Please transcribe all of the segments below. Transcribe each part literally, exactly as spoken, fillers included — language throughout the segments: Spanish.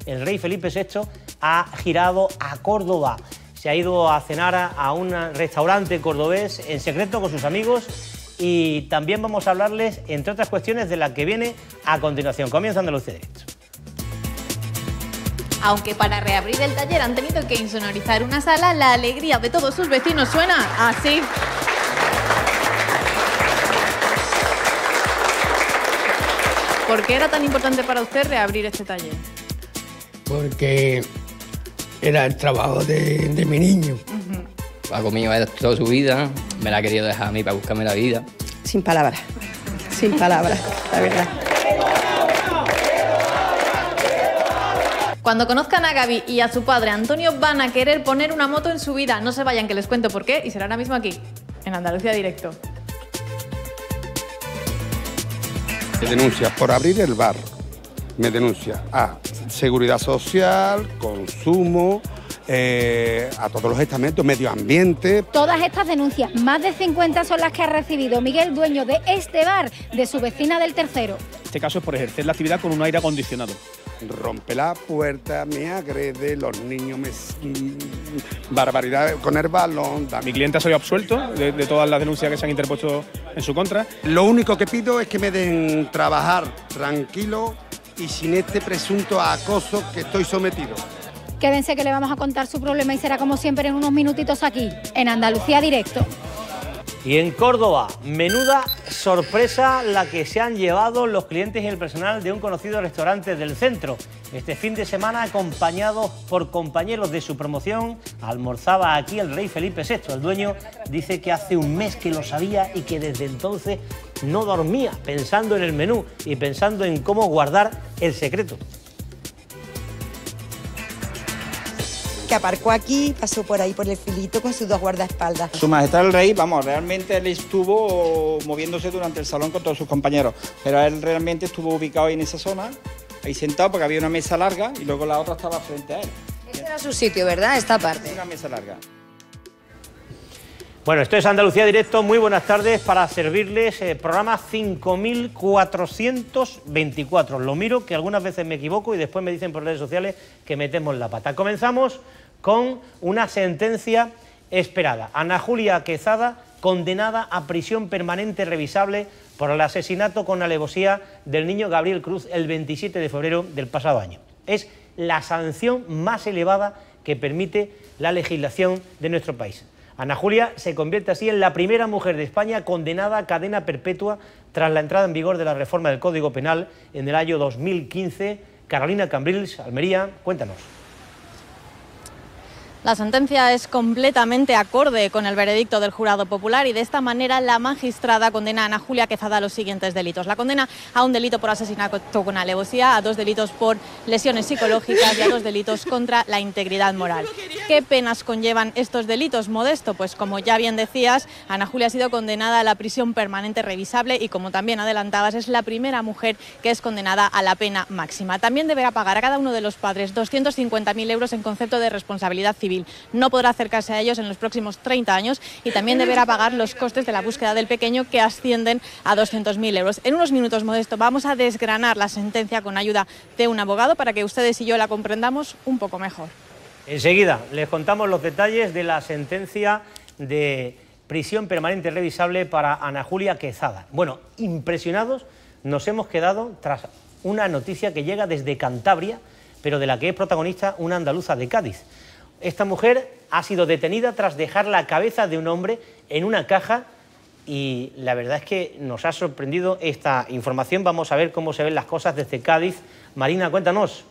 el rey Felipe sexto ha girado a Córdoba. Se ha ido a cenar a un restaurante cordobés en secreto con sus amigos y también vamos a hablarles, entre otras cuestiones, de la que viene a continuación. Comienza Andalucía Directo. Aunque para reabrir el taller han tenido que insonorizar una sala, la alegría de todos sus vecinos suena así. ¿Por qué era tan importante para usted reabrir este taller? Porque era el trabajo de, de mi niño. Uh-huh. Ha comido toda su vida, me la ha querido dejar a mí para buscarme la vida. Sin palabras, sin palabras, la verdad. Cuando conozcan a Gaby y a su padre Antonio van a querer poner una moto en su vida. No se vayan, que les cuento por qué y será ahora mismo aquí, en Andalucía Directo. Me denuncia por abrir el bar. Me denuncia a Seguridad Social, Consumo, eh, a todos los estamentos, Medio Ambiente. Todas estas denuncias, más de cincuenta, son las que ha recibido Miguel, dueño de este bar, de su vecina del Tercero. Este caso es por ejercer la actividad con un aire acondicionado. Rompe la puerta, me agrede, los niños me... Mmm, barbaridad con el balón. Mi cliente ha salido absuelto de, de todas las denuncias que se han interpuesto en su contra. Lo único que pido es que me den trabajar tranquilo y sin este presunto acoso que estoy sometido. Quédense que le vamos a contar su problema y será como siempre en unos minutitos aquí, en Andalucía Directo. Y en Córdoba, menuda sorpresa la que se han llevado los clientes y el personal de un conocido restaurante del centro. Este fin de semana, acompañados por compañeros de su promoción, almorzaba aquí el rey Felipe sexto. El dueño dice que hace un mes que lo sabía y que desde entonces no dormía pensando en el menú y pensando en cómo guardar el secreto. Que aparcó aquí, pasó por ahí por el filito con sus dos guardaespaldas. Su Majestad el Rey, vamos, realmente él estuvo moviéndose durante el salón con todos sus compañeros, pero él realmente estuvo ubicado ahí en esa zona, ahí sentado porque había una mesa larga y luego la otra estaba frente a él. Ese era su sitio, ¿verdad? Esta parte. Una mesa larga. Bueno, esto es Andalucía Directo, muy buenas tardes para servirles eh, programa cinco mil cuatrocientos veinticuatro. Lo miro, que algunas veces me equivoco y después me dicen por redes sociales que metemos la pata. Comenzamos con una sentencia esperada. Ana Julia Quezada, condenada a prisión permanente revisable por el asesinato con alevosía del niño Gabriel Cruz el veintisiete de febrero del pasado año. Es la sanción más elevada que permite la legislación de nuestro país. Ana Julia se convierte así en la primera mujer de España condenada a cadena perpetua tras la entrada en vigor de la reforma del Código Penal en el año dos mil quince. Carolina Cambrils, Almería, cuéntanos. La sentencia es completamente acorde con el veredicto del jurado popular y de esta manera la magistrada condena a Ana Julia Quezada a los siguientes delitos. La condena a un delito por asesinato con alevosía, a dos delitos por lesiones psicológicas y a dos delitos contra la integridad moral. ¿Qué penas conllevan estos delitos, Modesto? Pues como ya bien decías, Ana Julia ha sido condenada a la prisión permanente revisable y como también adelantabas, es la primera mujer que es condenada a la pena máxima. También deberá pagar a cada uno de los padres doscientos cincuenta mil euros en concepto de responsabilidad civil. No podrá acercarse a ellos en los próximos treinta años y también deberá pagar los costes de la búsqueda del pequeño, que ascienden a doscientos mil euros. En unos minutos, Modesto, vamos a desgranar la sentencia con ayuda de un abogado para que ustedes y yo la comprendamos un poco mejor. Enseguida les contamos los detalles de la sentencia de prisión permanente revisable para Ana Julia Quezada. Bueno, impresionados nos hemos quedado tras una noticia que llega desde Cantabria, pero de la que es protagonista una andaluza de Cádiz. Esta mujer ha sido detenida tras dejar la cabeza de un hombre en una caja y la verdad es que nos ha sorprendido esta información. Vamos a ver cómo se ven las cosas desde Cádiz. Marina, cuéntanos.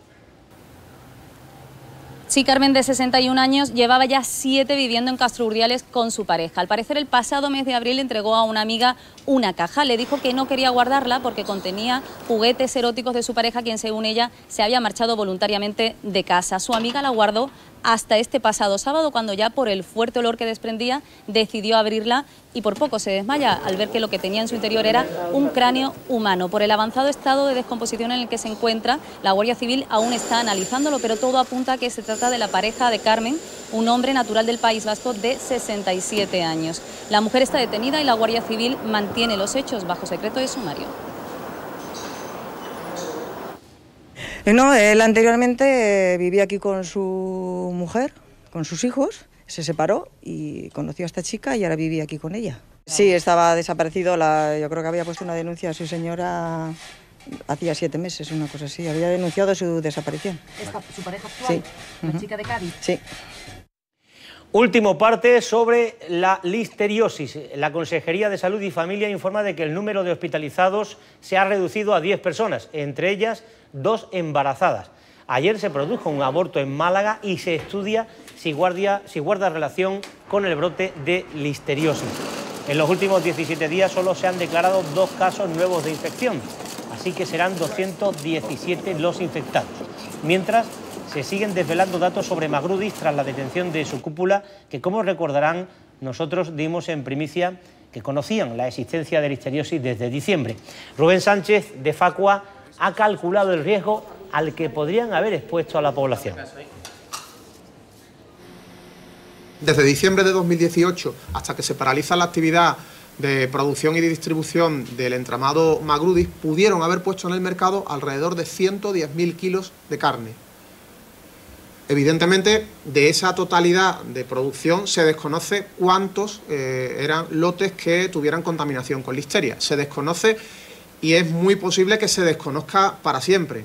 Sí, Carmen, de sesenta y un años, llevaba ya siete viviendo en Castro Urdiales con su pareja. Al parecer, el pasado mes de abril le entregó a una amiga una caja. Le dijo que no quería guardarla porque contenía juguetes eróticos de su pareja, quien, según ella, se había marchado voluntariamente de casa. Su amiga la guardó hasta este pasado sábado, cuando ya por el fuerte olor que desprendía decidió abrirla y por poco se desmaya al ver que lo que tenía en su interior era un cráneo humano. Por el avanzado estado de descomposición en el que se encuentra, la Guardia Civil aún está analizándolo, pero todo apunta a que se trata de la pareja de Carmen, un hombre natural del País Vasco de sesenta y siete años. La mujer está detenida y la Guardia Civil mantiene los hechos bajo secreto de sumario. No, él anteriormente vivía aquí con su mujer, con sus hijos, se separó y conoció a esta chica y ahora vivía aquí con ella. Sí, estaba desaparecido, la, yo creo que había puesto una denuncia a su señora hacía siete meses, una cosa así, había denunciado su desaparición. ¿Esta, su pareja actual? Sí. ¿La Uh-huh. chica de Cádiz? Sí. Último parte sobre la listeriosis. La Consejería de Salud y Familia informa de que el número de hospitalizados se ha reducido a diez personas, entre ellas dos embarazadas. Ayer se produjo un aborto en Málaga y se estudia si, guardia, si guarda relación con el brote de listeriosis. En los últimos diecisiete días solo se han declarado dos casos nuevos de infección, así que serán doscientos diecisiete los infectados. Mientras, se siguen desvelando datos sobre Magrudis tras la detención de su cúpula, que, como recordarán, nosotros dimos en primicia que conocían la existencia de listeriosis desde diciembre. Rubén Sánchez, de Facua, ha calculado el riesgo al que podrían haber expuesto a la población. Desde diciembre de dos mil dieciocho hasta que se paraliza la actividad de producción y de distribución del entramado Magrudis, pudieron haber puesto en el mercado alrededor de ciento diez mil kilos de carne. Evidentemente, de esa totalidad de producción se desconoce cuántos eh, eran lotes que tuvieran contaminación con listeria. Se desconoce y es muy posible que se desconozca para siempre.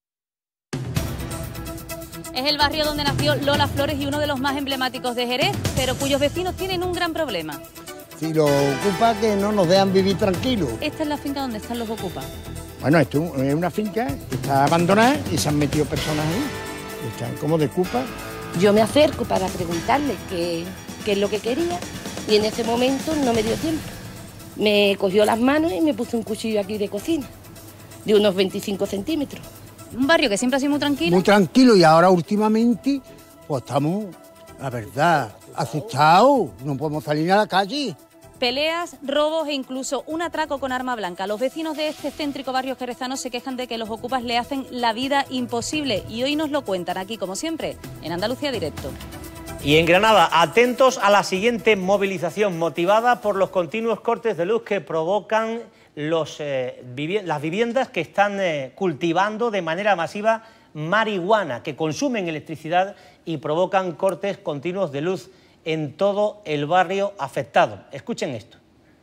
Es el barrio donde nació Lola Flores y uno de los más emblemáticos de Jerez, pero cuyos vecinos tienen un gran problema. Si los ocupas, que no nos dejan vivir tranquilos. Esta es la finca donde están los ocupas. Bueno, esto es una finca que está abandonada y se han metido personas ahí. Están como de ocupa. Yo me acerco para preguntarle qué, qué es lo que quería y en ese momento no me dio tiempo. Me cogió las manos y me puso un cuchillo aquí de cocina, de unos veinticinco centímetros. Un barrio que siempre ha sido muy tranquilo. Muy tranquilo y ahora últimamente pues estamos, la verdad, asustados. No podemos salir a la calle. Peleas, robos e incluso un atraco con arma blanca. Los vecinos de este céntrico barrio jerezano se quejan de que los ocupas le hacen la vida imposible y hoy nos lo cuentan aquí, como siempre, en Andalucía Directo. Y en Granada, atentos a la siguiente movilización motivada por los continuos cortes de luz que provocan los, eh, vivi- las viviendas que están eh, cultivando de manera masiva marihuana, que consumen electricidad y provocan cortes continuos de luz en todo el barrio afectado. Escuchen esto.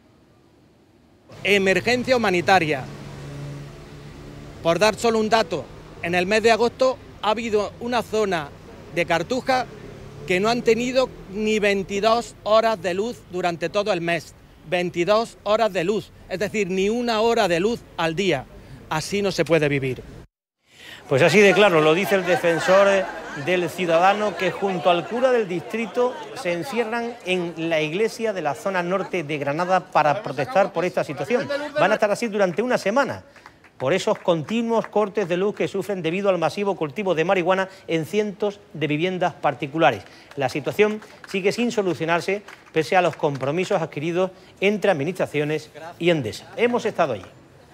Emergencia humanitaria. Por dar solo un dato, en el mes de agosto ha habido una zona de Cartuja que no han tenido ni veintidós horas de luz durante todo el mes. veintidós horas de luz, es decir, ni una hora de luz al día. Así no se puede vivir. Pues así de claro, lo dice el defensor del ciudadano, que junto al cura del distrito se encierran en la iglesia de la zona norte de Granada para protestar por esta situación. Van a estar así durante una semana, por esos continuos cortes de luz que sufren debido al masivo cultivo de marihuana en cientos de viviendas particulares. La situación sigue sin solucionarse pese a los compromisos adquiridos entre administraciones y Endesa. Hemos estado allí.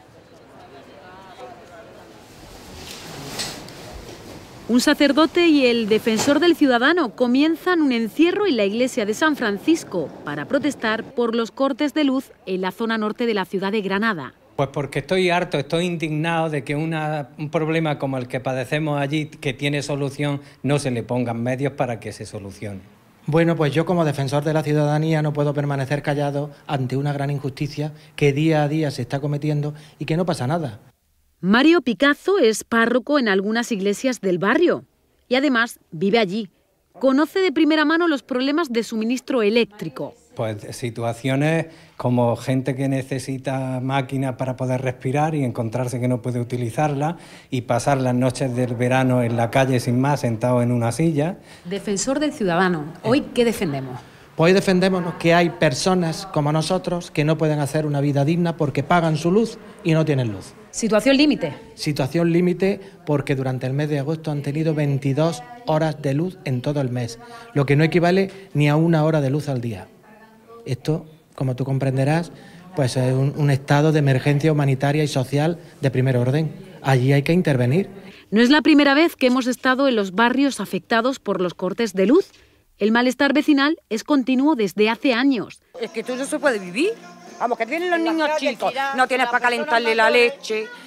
Un sacerdote y el defensor del ciudadano comienzan un encierro en la iglesia de San Francisco para protestar por los cortes de luz en la zona norte de la ciudad de Granada. Pues porque estoy harto, estoy indignado de que una, un problema como el que padecemos allí, que tiene solución, no se le pongan medios para que se solucione. Bueno, pues yo como defensor de la ciudadanía no puedo permanecer callado ante una gran injusticia que día a día se está cometiendo y que no pasa nada. Mario Picazo es párroco en algunas iglesias del barrio y además vive allí. Conoce de primera mano los problemas de suministro eléctrico. Pues situaciones como gente que necesita máquinas para poder respirar y encontrarse que no puede utilizarla y pasar las noches del verano en la calle sin más, sentado en una silla. Defensor del ciudadano, ¿hoy qué defendemos? Hoy defendemos que hay personas como nosotros que no pueden hacer una vida digna porque pagan su luz y no tienen luz. ¿Situación límite? Situación límite porque durante el mes de agosto han tenido veintidós horas de luz en todo el mes, lo que no equivale ni a una hora de luz al día. Esto, como tú comprenderás, pues es un, un estado de emergencia humanitaria y social de primer orden. Allí hay que intervenir. No es la primera vez que hemos estado en los barrios afectados por los cortes de luz. El malestar vecinal es continuo desde hace años. Es que tú no se puede vivir. Vamos, que tienen los niños chicos, no tienes para calentarle la leche,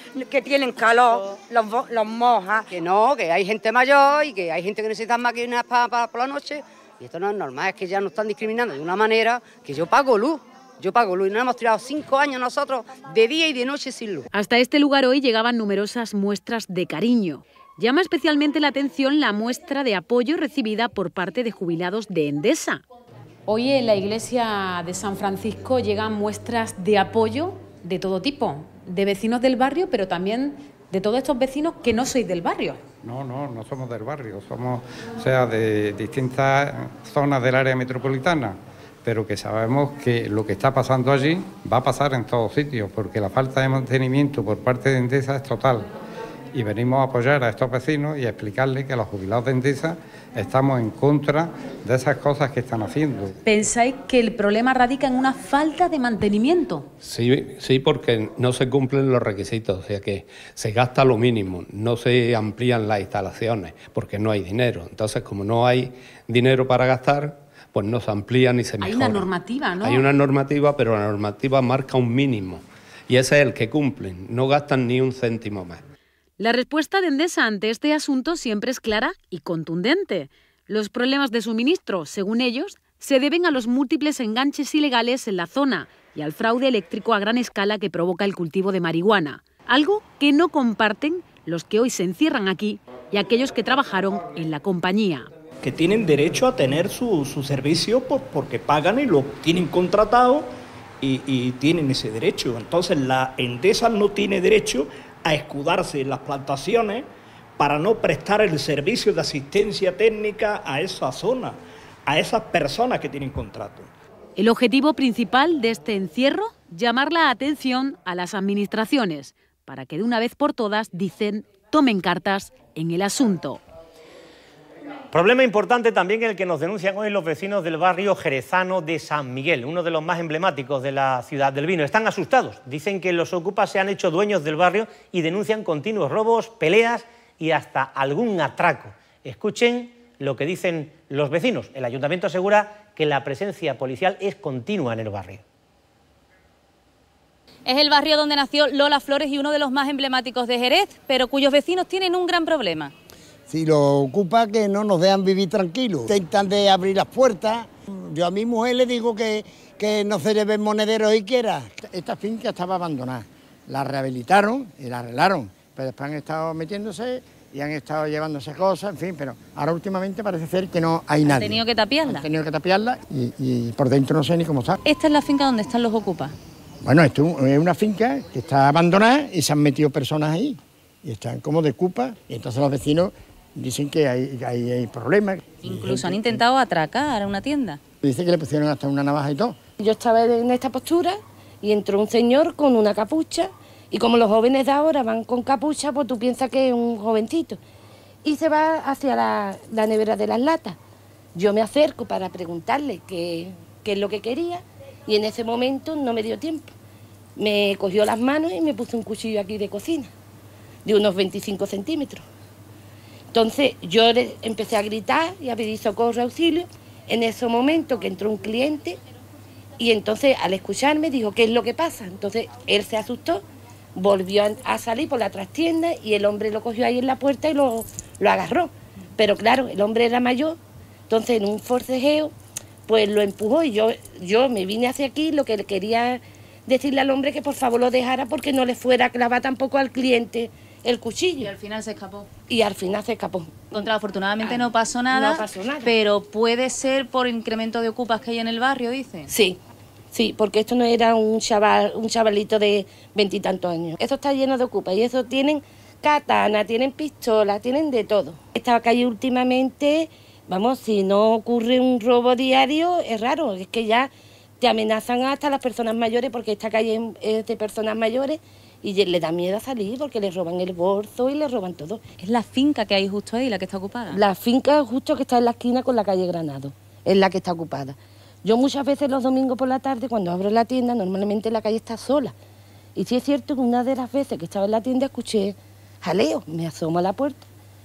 que tienen calor, los, los mojas. Que no, que hay gente mayor y que hay gente que necesita máquinas para pa, pa la noche. Y esto no es normal, es que ya nos están discriminando de una manera que yo pago luz. Yo pago luz y nos hemos tirado cinco años nosotros de día y de noche sin luz. Hasta este lugar hoy llegaban numerosas muestras de cariño. Llama especialmente la atención la muestra de apoyo recibida por parte de jubilados de Endesa. Hoy en la iglesia de San Francisco llegan muestras de apoyo de todo tipo, de vecinos del barrio, pero también de todos estos vecinos que no sois del barrio. No, no, no somos del barrio, somos, o sea, de distintas zonas del área metropolitana, pero que sabemos que lo que está pasando allí va a pasar en todos sitios, porque la falta de mantenimiento por parte de Endesa es total. Y venimos a apoyar a estos vecinos y a explicarles que los jubilados de Endesa estamos en contra de esas cosas que están haciendo. ¿Pensáis que el problema radica en una falta de mantenimiento? Sí, sí, porque no se cumplen los requisitos, o sea que se gasta lo mínimo, no se amplían las instalaciones, porque no hay dinero. Entonces, como no hay dinero para gastar, pues no se amplía ni se mejora. Hay una normativa, ¿no? Hay una normativa, pero la normativa marca un mínimo, y ese es el que cumplen, no gastan ni un céntimo más. La respuesta de Endesa ante este asunto siempre es clara y contundente. Los problemas de suministro, según ellos, se deben a los múltiples enganches ilegales en la zona y al fraude eléctrico a gran escala que provoca el cultivo de marihuana, algo que no comparten los que hoy se encierran aquí y aquellos que trabajaron en la compañía. Que tienen derecho a tener su, su servicio por, porque pagan y lo tienen contratado y, y tienen ese derecho. Entonces la Endesa no tiene derecho a escudarse en las plantaciones para no prestar el servicio de asistencia técnica a esa zona, a esas personas que tienen contrato. El objetivo principal de este encierro, llamar la atención a las administraciones, para que de una vez por todas, dicen, tomen cartas en el asunto. Problema importante también el que nos denuncian hoy los vecinos del barrio jerezano de San Miguel, uno de los más emblemáticos de la ciudad del vino. Están asustados, dicen que los ocupas se han hecho dueños del barrio y denuncian continuos robos, peleas y hasta algún atraco. Escuchen lo que dicen los vecinos. El ayuntamiento asegura que la presencia policial es continua en el barrio. Es el barrio donde nació Lola Flores y uno de los más emblemáticos de Jerez, pero cuyos vecinos tienen un gran problema. Si lo ocupa, que no nos dejan vivir tranquilos. Intentan de abrir las puertas. Yo a mi mujer le digo que, que no se lleven monederos y quiera. Esta finca estaba abandonada. La rehabilitaron y la arreglaron, pero después han estado metiéndose y han estado llevándose cosas, en fin, pero ahora últimamente parece ser que no hay nadie. ¿Han tenido que tapiarla? Han tenido que tapiarla y, y por dentro no sé ni cómo está. ¿Esta es la finca donde están los ocupas? Bueno, esto es una finca que está abandonada y se han metido personas ahí. Y están como de ocupas y entonces los vecinos dicen que hay, hay, hay problemas. Incluso han intentado atracar a una tienda. Dice que le pusieron hasta una navaja y todo. Yo estaba en esta postura y entró un señor con una capucha y como los jóvenes de ahora van con capucha, pues tú piensas que es un jovencito. Y se va hacia la, la nevera de las latas. Yo me acerco para preguntarle qué, qué es lo que quería y en ese momento no me dio tiempo. Me cogió las manos y me puso un cuchillo aquí de cocina, de unos veinticinco centímetros. Entonces yo le empecé a gritar y a pedir socorro, auxilio. En ese momento que entró un cliente y entonces al escucharme dijo, ¿qué es lo que pasa? Entonces él se asustó, volvió a salir por la trastienda y el hombre lo cogió ahí en la puerta y lo, lo agarró. Pero claro, el hombre era mayor, entonces en un forcejeo pues lo empujó y yo, yo me vine hacia aquí, lo que le quería decirle al hombre que por favor lo dejara porque no le fuera a clavar tampoco al cliente el cuchillo. Y al final se escapó. Y al final se escapó. Contra, afortunadamente no pasó nada, no pasó nada, pero puede ser por incremento de ocupas que hay en el barrio, dice. Sí, sí, porque esto no era un chaval, un chavalito de veintitantos años. Esto está lleno de ocupas y eso tienen katana, tienen pistolas, tienen de todo. Esta calle últimamente, vamos, si no ocurre un robo diario, es raro, es que ya te amenazan hasta las personas mayores porque esta calle es de personas mayores. Y le da miedo a salir porque le roban el bolso y le roban todo. ¿Es la finca que hay justo ahí, la que está ocupada? La finca justo que está en la esquina con la calle Granado, es la que está ocupada. Yo muchas veces los domingos por la tarde, cuando abro la tienda, normalmente la calle está sola. Y sí es cierto que una de las veces que estaba en la tienda escuché jaleo, me asomo a la puerta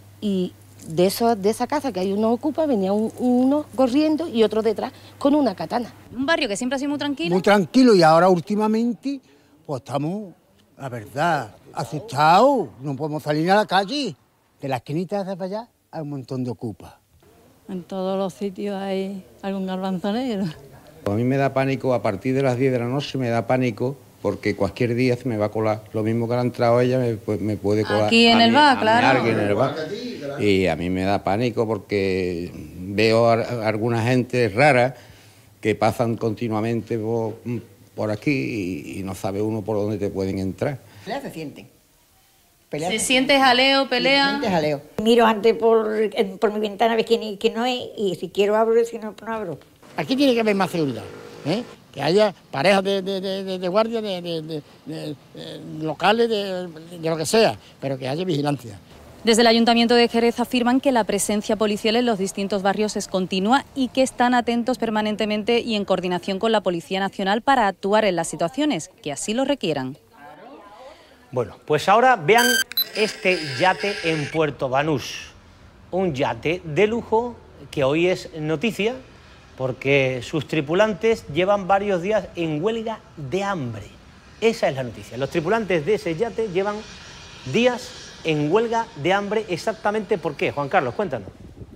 y de, eso, de esa casa que hay uno ocupa venía un, uno corriendo y otro detrás con una katana. Un barrio que siempre ha sido muy tranquilo. Muy tranquilo y ahora últimamente pues estamos La verdad, asustado, no podemos salir a la calle. De la esquinita de para allá hay un montón de ocupas. En todos los sitios hay algún garbanzo negro. A mí me da pánico, a partir de las diez de la noche me da pánico, porque cualquier día se me va a colar. Lo mismo que ha entrado ella, me, me puede colar. Aquí en a el mí, bar, a claro. Mí, alguien en el bar. Y a mí me da pánico porque veo a, a alguna gente rara que pasan continuamente por, por aquí y, y no sabe uno por dónde te pueden entrar. Peleas se sienten. Peleas ¿Se, se siente jaleo, pelea? Se siente jaleo. Miro antes por, por mi ventana a ver quién, quién no es y si quiero abro y si no, no abro. Aquí tiene que haber más seguridad, ¿eh? Que haya parejas de, de, de, de guardia, de, de, de, de, de locales, de, de lo que sea, pero que haya vigilancia. Desde el Ayuntamiento de Jerez afirman que la presencia policial en los distintos barrios es continua y que están atentos permanentemente y en coordinación con la Policía Nacional para actuar en las situaciones que así lo requieran. Bueno, pues ahora vean este yate en Puerto Banús. Un yate de lujo que hoy es noticia porque sus tripulantes llevan varios días en huelga de hambre. Esa es la noticia. Los tripulantes de ese yate llevan días en huelga de hambre. ¿Exactamente por qué? Juan Carlos, cuéntanos.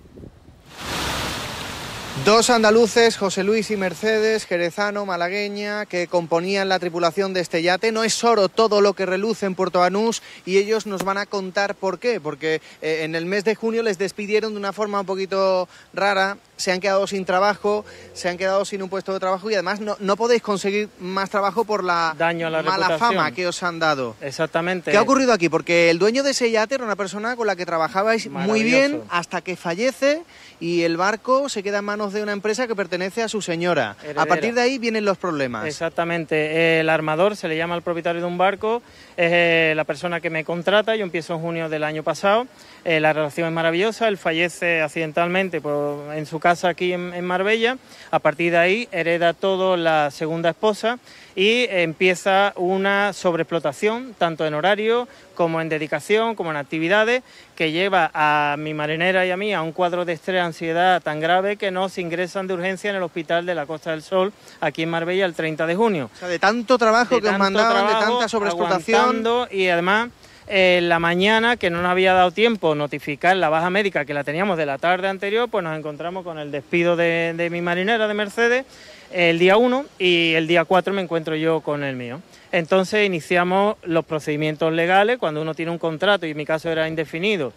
Dos andaluces, José Luis y Mercedes, jerezano, malagueña, que componían la tripulación de este yate. No es oro todo lo que reluce en Puerto Banús y ellos nos van a contar por qué. Porque eh, en el mes de junio les despidieron de una forma un poquito rara, se han quedado sin trabajo, se han quedado sin un puesto de trabajo y además no, no podéis conseguir más trabajo por la, Daño a la mala reputación. fama que os han dado. Exactamente. ¿Qué ha ocurrido aquí? Porque el dueño de ese yate era una persona con la que trabajabais muy bien hasta que fallece y el barco se queda en manos de una empresa que pertenece a su señora. Heredera. A partir de ahí vienen los problemas. Exactamente. El armador, se le llama al propietario de un barco, es eh, la persona que me contrata. Yo empiezo en junio del año pasado. Eh, la relación es maravillosa. Él fallece accidentalmente por, en su casa aquí en, en Marbella. A partir de ahí hereda todo la segunda esposa y empieza una sobreexplotación, tanto en horario como en dedicación, como en actividades, que lleva a mi marinera y a mí a un cuadro de estrés, ansiedad tan grave que nos ingresan de urgencia en el hospital de la Costa del Sol, aquí en Marbella, el treinta de junio. O sea, de tanto trabajo de que os tanto mandaban, trabajo, de tanta sobreexplotación. Y además, en eh, la mañana, que no nos había dado tiempo notificar la baja médica, que la teníamos de la tarde anterior, pues nos encontramos con el despido de, de mi marinera, de Mercedes, el día uno, y el día cuatro me encuentro yo con el mío. Entonces iniciamos los procedimientos legales, cuando uno tiene un contrato, y en mi caso era indefinido,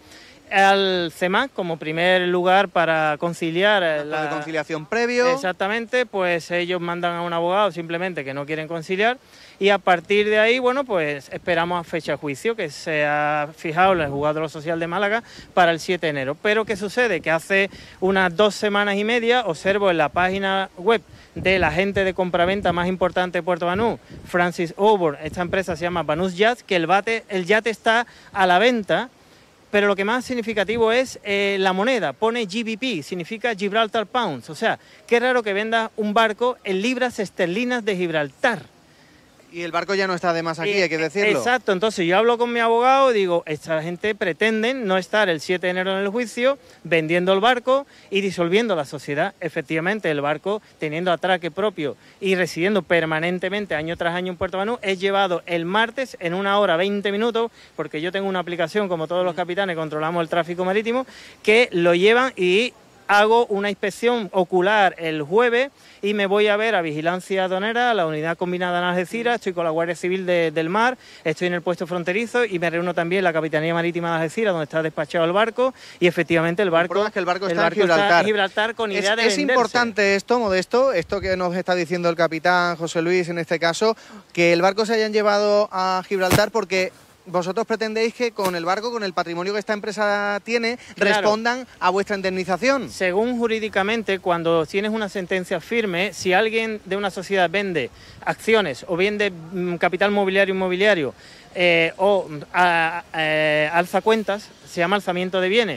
al CEMAC como primer lugar para conciliar. La de conciliación previo. Exactamente, pues ellos mandan a un abogado simplemente que no quieren conciliar y a partir de ahí, bueno, pues esperamos a fecha de juicio que se ha fijado en el Juzgado Social de Málaga para el siete de enero. Pero ¿qué sucede? Que hace unas dos semanas y media observo en la página web del agente de compraventa más importante de Puerto Banús, Francis Auburn, esta empresa se llama Banús Yachts, que el, bate, el yate está a la venta. Pero lo que más significativo es eh, la moneda, pone G B P, significa Gibraltar Pounds, o sea, qué raro que venda un barco en libras esterlinas de Gibraltar. Y el barco ya no está de más aquí, eh, hay que decirlo. Exacto, entonces yo hablo con mi abogado y digo, esta gente pretende no estar el siete de enero en el juicio vendiendo el barco y disolviendo la sociedad. Efectivamente, el barco, teniendo atraque propio y residiendo permanentemente año tras año en Puerto Banús, es llevado el martes en una hora veinte minutos, porque yo tengo una aplicación, como todos los capitanes, controlamos el tráfico marítimo, que lo llevan y hago una inspección ocular el jueves y me voy a ver a Vigilancia Aduanera, a la unidad combinada en Algeciras, estoy con la Guardia Civil de, del Mar, estoy en el puesto fronterizo y me reúno también en la Capitanía Marítima de Algeciras, donde está despachado el barco y efectivamente el barco, es que el barco, el está, barco en Gibraltar. está en Gibraltar con idea es, de es venderse. importante esto, Modesto, esto que nos está diciendo el capitán José Luis en este caso, que el barco se hayan llevado a Gibraltar porque vosotros pretendéis que con el barco, con el patrimonio que esta empresa tiene, Claro. respondan a vuestra indemnización. Según jurídicamente, cuando tienes una sentencia firme, si alguien de una sociedad vende acciones o vende mm, capital mobiliario inmobiliario eh, o a, eh, alza cuentas, se llama alzamiento de bienes,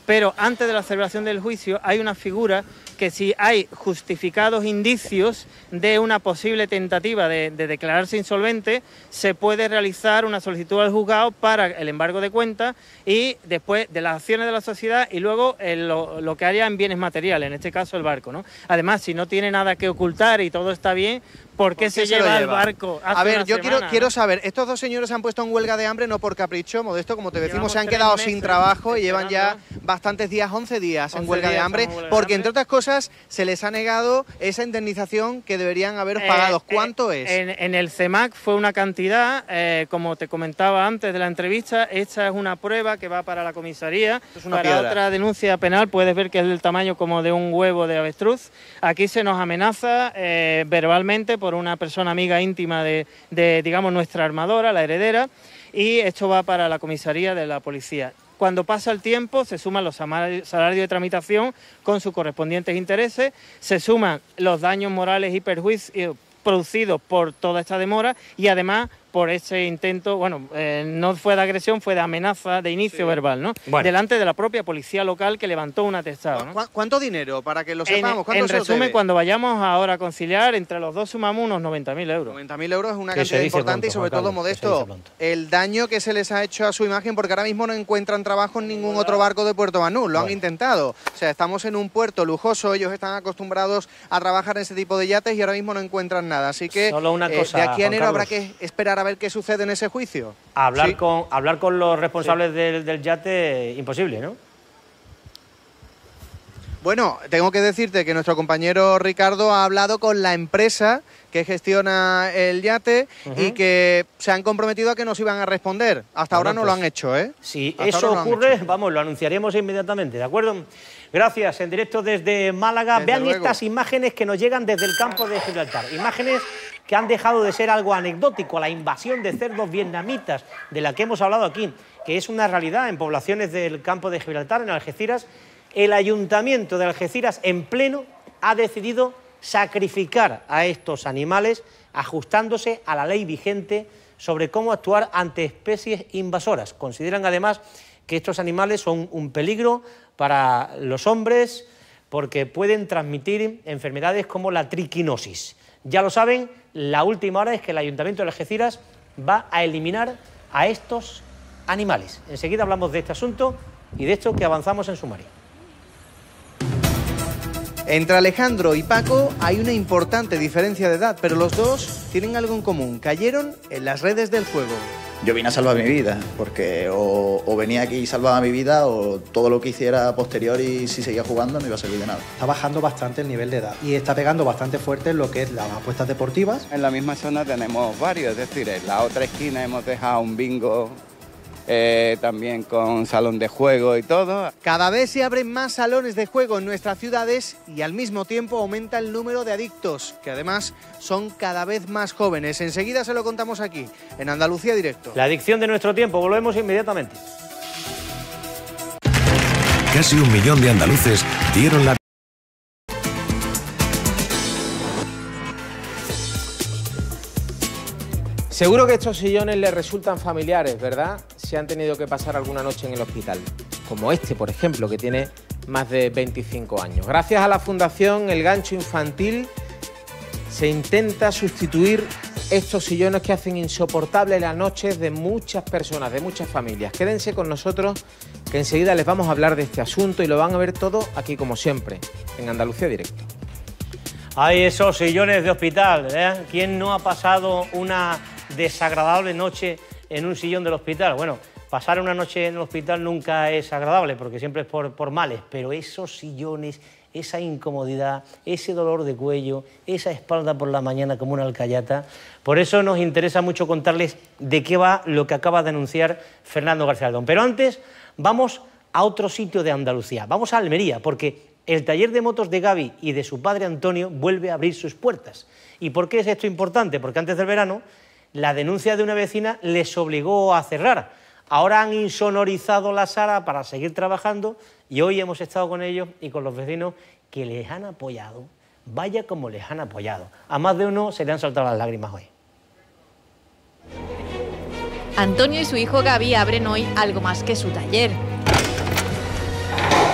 pero antes de la celebración del juicio hay una figura que si hay justificados indicios de una posible tentativa de, de declararse insolvente, se puede realizar una solicitud al juzgado para el embargo de cuentas y después de las acciones de la sociedad y luego eh, lo, lo que haya en bienes materiales, en este caso el barco, ¿no? Además, si no tiene nada que ocultar y todo está bien, ¿por qué, ¿Por qué se, se lleva el barco? Hace a ver, yo semana, quiero, ¿no? quiero saber, estos dos señores se han puesto en huelga de hambre no por capricho, Modesto, como te decimos, se han quedado sin trabajo y llevan ya bastantes días, once días en huelga de hambre, porque entre otras cosas se les ha negado esa indemnización que deberían haberos pagado. Eh, ¿Cuánto eh, es? En, en el CEMAC fue una cantidad, eh, como te comentaba antes de la entrevista, esta es una prueba que va para la comisaría, es una para piedra. Otra denuncia penal, puedes ver que es del tamaño como de un huevo de avestruz. Aquí se nos amenaza eh, verbalmente por una persona amiga íntima de, de, digamos, nuestra armadora, la heredera, y esto va para la comisaría de la policía. Cuando pasa el tiempo se suman los salarios de tramitación con sus correspondientes intereses, se suman los daños morales y perjuicios producidos por toda esta demora y además por ese intento, bueno, eh, no fue de agresión, fue de amenaza, de inicio sí. verbal, ¿no? Bueno. Delante de la propia policía local que levantó un atestado, ¿no? ¿Cuánto dinero? Para que lo sepamos. En, en resumen, cuando vayamos ahora a conciliar, entre los dos sumamos unos noventa mil euros. noventa mil euros es una cantidad importante y sobre todo, Modesto, el daño que se les ha hecho a su imagen, porque ahora mismo no encuentran trabajo en ningún otro barco de Puerto Banús, lo bueno. han intentado. O sea, estamos en un puerto lujoso, ellos están acostumbrados a trabajar en ese tipo de yates y ahora mismo no encuentran nada. Así que Solo una cosa, eh, de aquí a enero Juan habrá Carlos. que esperar a ver qué sucede en ese juicio. Hablar, ¿Sí? con, hablar con los responsables sí. del, del yate, imposible, ¿no? Bueno, tengo que decirte que nuestro compañero Ricardo ha hablado con la empresa que gestiona el yate uh-huh. y que se han comprometido a que nos iban a responder. Hasta bueno, ahora no pues, lo han hecho, ¿eh? Si Hasta eso ocurre, vamos, lo anunciaremos inmediatamente, ¿de acuerdo? Gracias, en directo desde Málaga. Desde Vean luego. estas imágenes que nos llegan desde el campo de Gibraltar. Imágenes que han dejado de ser algo anecdótico, la invasión de cerdos vietnamitas, de la que hemos hablado aquí, que es una realidad en poblaciones del campo de Gibraltar, en Algeciras. El Ayuntamiento de Algeciras, en pleno, ha decidido sacrificar a estos animales, ajustándose a la ley vigente sobre cómo actuar ante especies invasoras. Consideran además que estos animales son un peligro para los hombres porque pueden transmitir enfermedades como la triquinosis. Ya lo saben, la última hora es que el Ayuntamiento de Algeciras va a eliminar a estos animales. Enseguida hablamos de este asunto y de esto que avanzamos en sumario. Entre Alejandro y Paco hay una importante diferencia de edad, pero los dos tienen algo en común. Cayeron en las redes del juego. Yo vine a salvar mi vida, porque o, o venía aquí y salvaba mi vida, o todo lo que hiciera posterior y si seguía jugando no iba a servir de nada. Está bajando bastante el nivel de edad y está pegando bastante fuerte en lo que es las apuestas deportivas. En la misma zona tenemos varios, es decir, en la otra esquina hemos dejado un bingo, eh, también con salón de juego y todo. Cada vez se abren más salones de juego en nuestras ciudades y al mismo tiempo aumenta el número de adictos, que además son cada vez más jóvenes. Enseguida se lo contamos aquí, en Andalucía Directo. La adicción de nuestro tiempo, volvemos inmediatamente. Casi un millón de andaluces dieron la... Seguro que estos sillones les resultan familiares, ¿verdad? Si han tenido que pasar alguna noche en el hospital. Como este, por ejemplo, que tiene más de veinticinco años. Gracias a la Fundación El Gancho Infantil se intenta sustituir estos sillones que hacen insoportables las noches de muchas personas, de muchas familias. Quédense con nosotros, que enseguida les vamos a hablar de este asunto y lo van a ver todo aquí, como siempre, en Andalucía Directo. Hay esos sillones de hospital, ¿eh? ¿Quién no ha pasado una desagradable noche en un sillón del hospital? Bueno, pasar una noche en el hospital nunca es agradable porque siempre es por, por males, pero esos sillones, esa incomodidad, ese dolor de cuello, esa espalda por la mañana como una alcayata, por eso nos interesa mucho contarles de qué va lo que acaba de anunciar Fernando García Aldón. Pero antes vamos a otro sitio de Andalucía, vamos a Almería, porque el taller de motos de Gaby y de su padre Antonio vuelve a abrir sus puertas. ¿Y por qué es esto importante? Porque antes del verano la denuncia de una vecina les obligó a cerrar. Ahora han insonorizado la sala para seguir trabajando y hoy hemos estado con ellos y con los vecinos que les han apoyado. Vaya como les han apoyado. A más de uno se le han saltado las lágrimas hoy. Antonio y su hijo Gaby abren hoy algo más que su taller.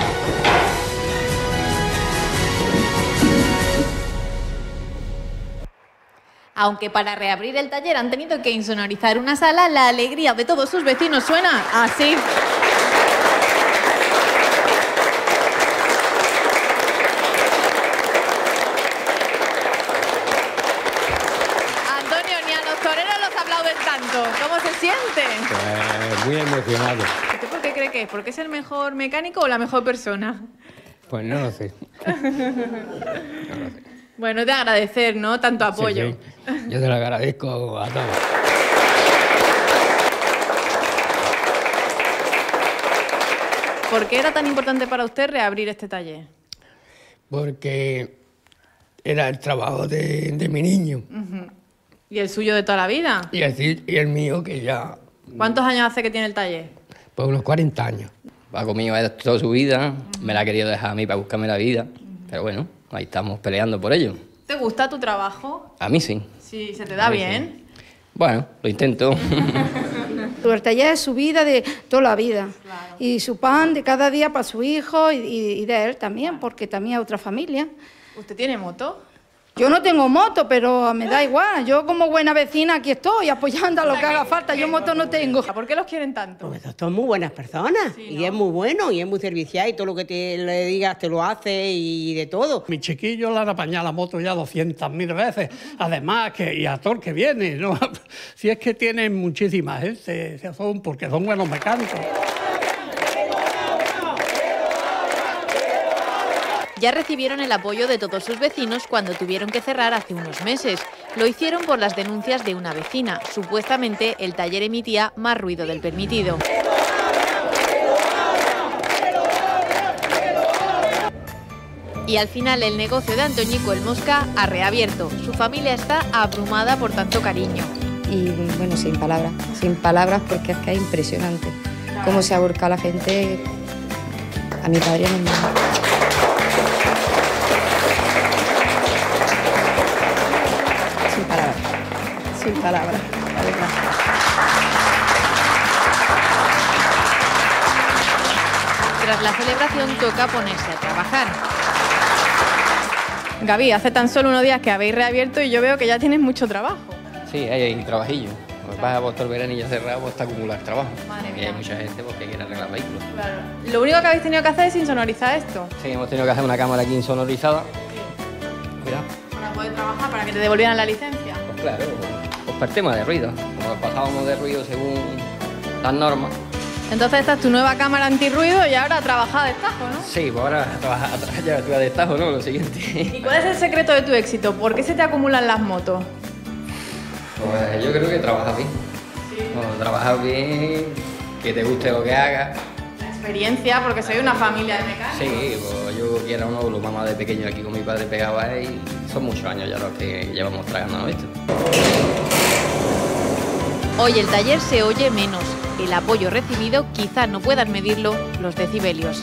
Aunque para reabrir el taller han tenido que insonorizar una sala, la alegría de todos sus vecinos suena así. Antonio, ni a los toreros los aplauden tanto. ¿Cómo se siente? Pues muy emocionado. ¿Usted por qué cree que es? ¿Porque es el mejor mecánico o la mejor persona? Pues no lo sé. Bueno, de agradecer, ¿no? Tanto apoyo. Sí, sí. Yo te lo agradezco a todos. ¿Por qué era tan importante para usted reabrir este taller? Porque era el trabajo de, de mi niño. Uh-huh. ¿Y el suyo de toda la vida? Y el, y el mío, que ya... ¿Cuántos años hace que tiene el taller? Pues unos cuarenta años. Ha comido toda su vida, me la ha querido dejar a mí para buscarme la vida, pero bueno, ahí estamos peleando por ello. ¿Te gusta tu trabajo? A mí sí. Sí, ¿se te da bien? Sí. Bueno, lo intento. El taller es su vida de toda la vida, claro. Y su pan de cada día para su hijo y, y de él también, porque también hay otra familia. ¿Usted tiene moto? Yo no tengo moto, pero me da igual. Yo como buena vecina aquí estoy apoyando a lo que haga falta. Yo moto no tengo. ¿Por qué los quieren tanto? Porque son muy buenas personas, sí, ¿no? Y es muy bueno y es muy servicial y todo lo que te le digas te lo hace y de todo. Mi chiquillo le han apañado la moto ya doscientas mil veces. Además, que y a todo el que viene, ¿no? Si es que tienen muchísima gente, son porque son buenos mecánicos. Ya recibieron el apoyo de todos sus vecinos cuando tuvieron que cerrar hace unos meses. Lo hicieron por las denuncias de una vecina. Supuestamente el taller emitía más ruido del permitido. Y al final el negocio de Antoñico el Mosca ha reabierto. Su familia está abrumada por tanto cariño. Y bueno, sin palabras, sin palabras porque es que es impresionante cómo se ha volcado la gente a mi padre y a mi hermano. Sin palabras, sin palabras, la verdad. Tras la celebración toca ponerse a trabajar. Gaby, hace tan solo unos días que habéis reabierto y yo veo que ya tienes mucho trabajo. Sí, hay, hay trabajillo. Pues vas a por todo el veranillo cerrado, pues está acumular trabajo. Madre y mía. hay mucha gente pues, que quiere arreglar vehículos. Claro. Lo único que habéis tenido que hacer es insonorizar esto. Sí, hemos tenido que hacer una cámara aquí insonorizada. Cuidado. Para poder trabajar, para que te devolvieran la licencia. Pues claro, pues para el tema de ruido. Como pasábamos de ruido según las normas. Entonces esta es tu nueva cámara antirruido y ahora a trabajar a destajo, ¿no? Sí, pues ahora a trabajar a trabajar ya a destajo, ¿no? Lo siguiente. ¿Y cuál es el secreto de tu éxito? ¿Por qué se te acumulan las motos? Pues yo creo que trabajas bien. Sí. Bueno, trabajas bien, que te guste lo que hagas. La experiencia, porque soy una familia de mecánicos. Sí, pues yo quiera o no, lo mamá de pequeño aquí con mi padre pegaba y son muchos años ya los que llevamos tragando esto. Hoy el taller se oye menos. El apoyo recibido quizás no puedan medirlo los decibelios.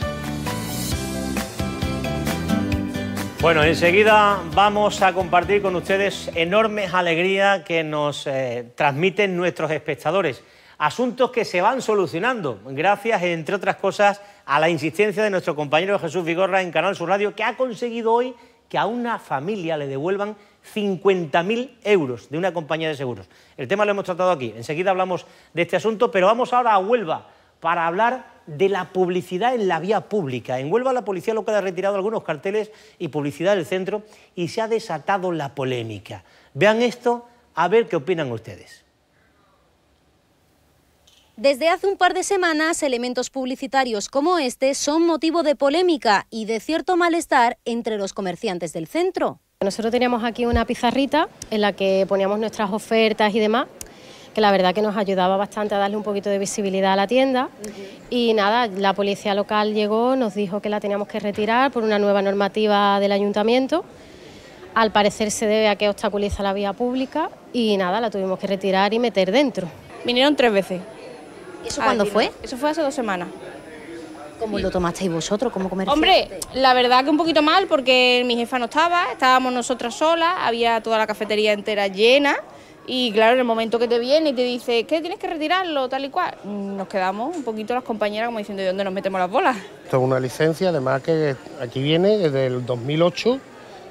Bueno, enseguida vamos a compartir con ustedes enormes alegrías que nos eh, transmiten nuestros espectadores. Asuntos que se van solucionando gracias, entre otras cosas, a la insistencia de nuestro compañero Jesús Vigorra en Canal Sur Radio, que ha conseguido hoy que a una familia le devuelvan cincuenta mil euros de una compañía de seguros. El tema lo hemos tratado aquí, enseguida hablamos de este asunto, pero vamos ahora a Huelva para hablar de la publicidad en la vía pública. En Huelva la policía local ha retirado algunos carteles y publicidad del centro y se ha desatado la polémica. Vean esto, a ver qué opinan ustedes. Desde hace un par de semanas, elementos publicitarios como este son motivo de polémica y de cierto malestar entre los comerciantes del centro. Nosotros teníamos aquí una pizarrita en la que poníamos nuestras ofertas y demás, que la verdad que nos ayudaba bastante a darle un poquito de visibilidad a la tienda. Uh-huh. Y nada, la policía local llegó, nos dijo que la teníamos que retirar por una nueva normativa del ayuntamiento. Al parecer se debe a que obstaculiza la vía pública y nada, la tuvimos que retirar y meter dentro. Vinieron tres veces. ¿Eso cuándo fue? Eso fue hace dos semanas. ¿Cómo lo tomasteis vosotros como comerciante? Hombre, la verdad que un poquito mal porque mi jefa no estaba, estábamos nosotras solas, había toda la cafetería entera llena y claro, en el momento que te viene y te dice que tienes que retirarlo, tal y cual, nos quedamos un poquito las compañeras como diciendo ¿de dónde nos metemos las bolas? Esto es una licencia, además que aquí viene desde el dos mil ocho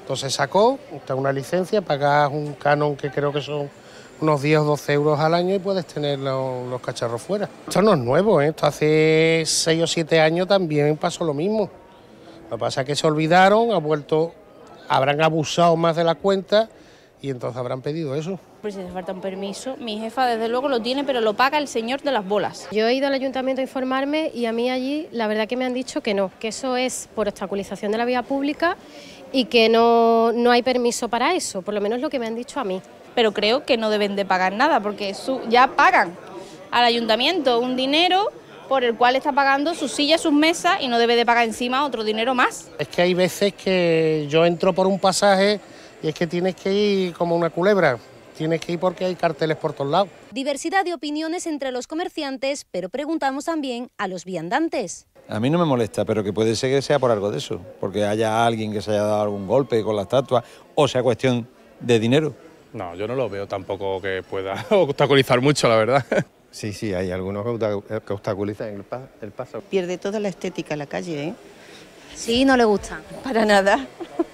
Entonces sacó está una licencia, pagas un canon que creo que son unos diez o doce euros al año y puedes tener los, los cacharros fuera. Esto no es nuevo, ¿eh? Esto hace seis o siete años también pasó lo mismo. Lo que pasa es que se olvidaron, ha vuelto, habrán abusado más de la cuenta y entonces habrán pedido eso. Pues si hace falta un permiso, mi jefa desde luego lo tiene, pero lo paga el señor de las bolas. Yo he ido al ayuntamiento a informarme y a mí allí la verdad que me han dicho que no, que eso es por obstaculización de la vía pública y que no, no hay permiso para eso, por lo menos lo que me han dicho a mí. Pero creo que no deben de pagar nada, porque su, ya pagan al ayuntamiento un dinero por el cual está pagando sus sillas, sus mesas y no debe de pagar encima otro dinero más. Es que hay veces que yo entro por un pasaje y es que tienes que ir como una culebra, tienes que ir porque hay carteles por todos lados. Diversidad de opiniones entre los comerciantes, pero preguntamos también a los viandantes. A mí no me molesta, pero que puede ser que sea por algo de eso, porque haya alguien que se haya dado algún golpe con la estatua o sea cuestión de dinero. No, yo no lo veo tampoco que pueda obstaculizar mucho, la verdad. Sí, sí, hay algunos que obstaculizan el, pa el paso. Pierde toda la estética la calle, ¿eh? Sí, no le gusta. Para nada,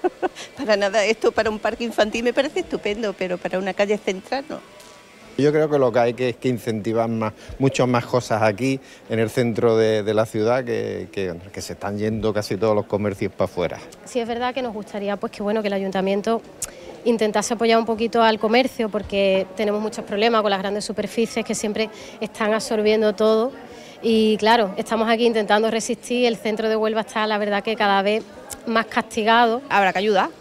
para nada. Esto para un parque infantil me parece estupendo, pero para una calle central no. Yo creo que lo que hay que es que incentivar más, muchas más cosas aquí en el centro de, de la ciudad que, que, que se están yendo casi todos los comercios para afuera. Sí, es verdad que nos gustaría pues que bueno que el ayuntamiento intentase apoyar un poquito al comercio porque tenemos muchos problemas con las grandes superficies que siempre están absorbiendo todo y claro, estamos aquí intentando resistir, el centro de Huelva está la verdad que cada vez más castigado. Habrá que ayudar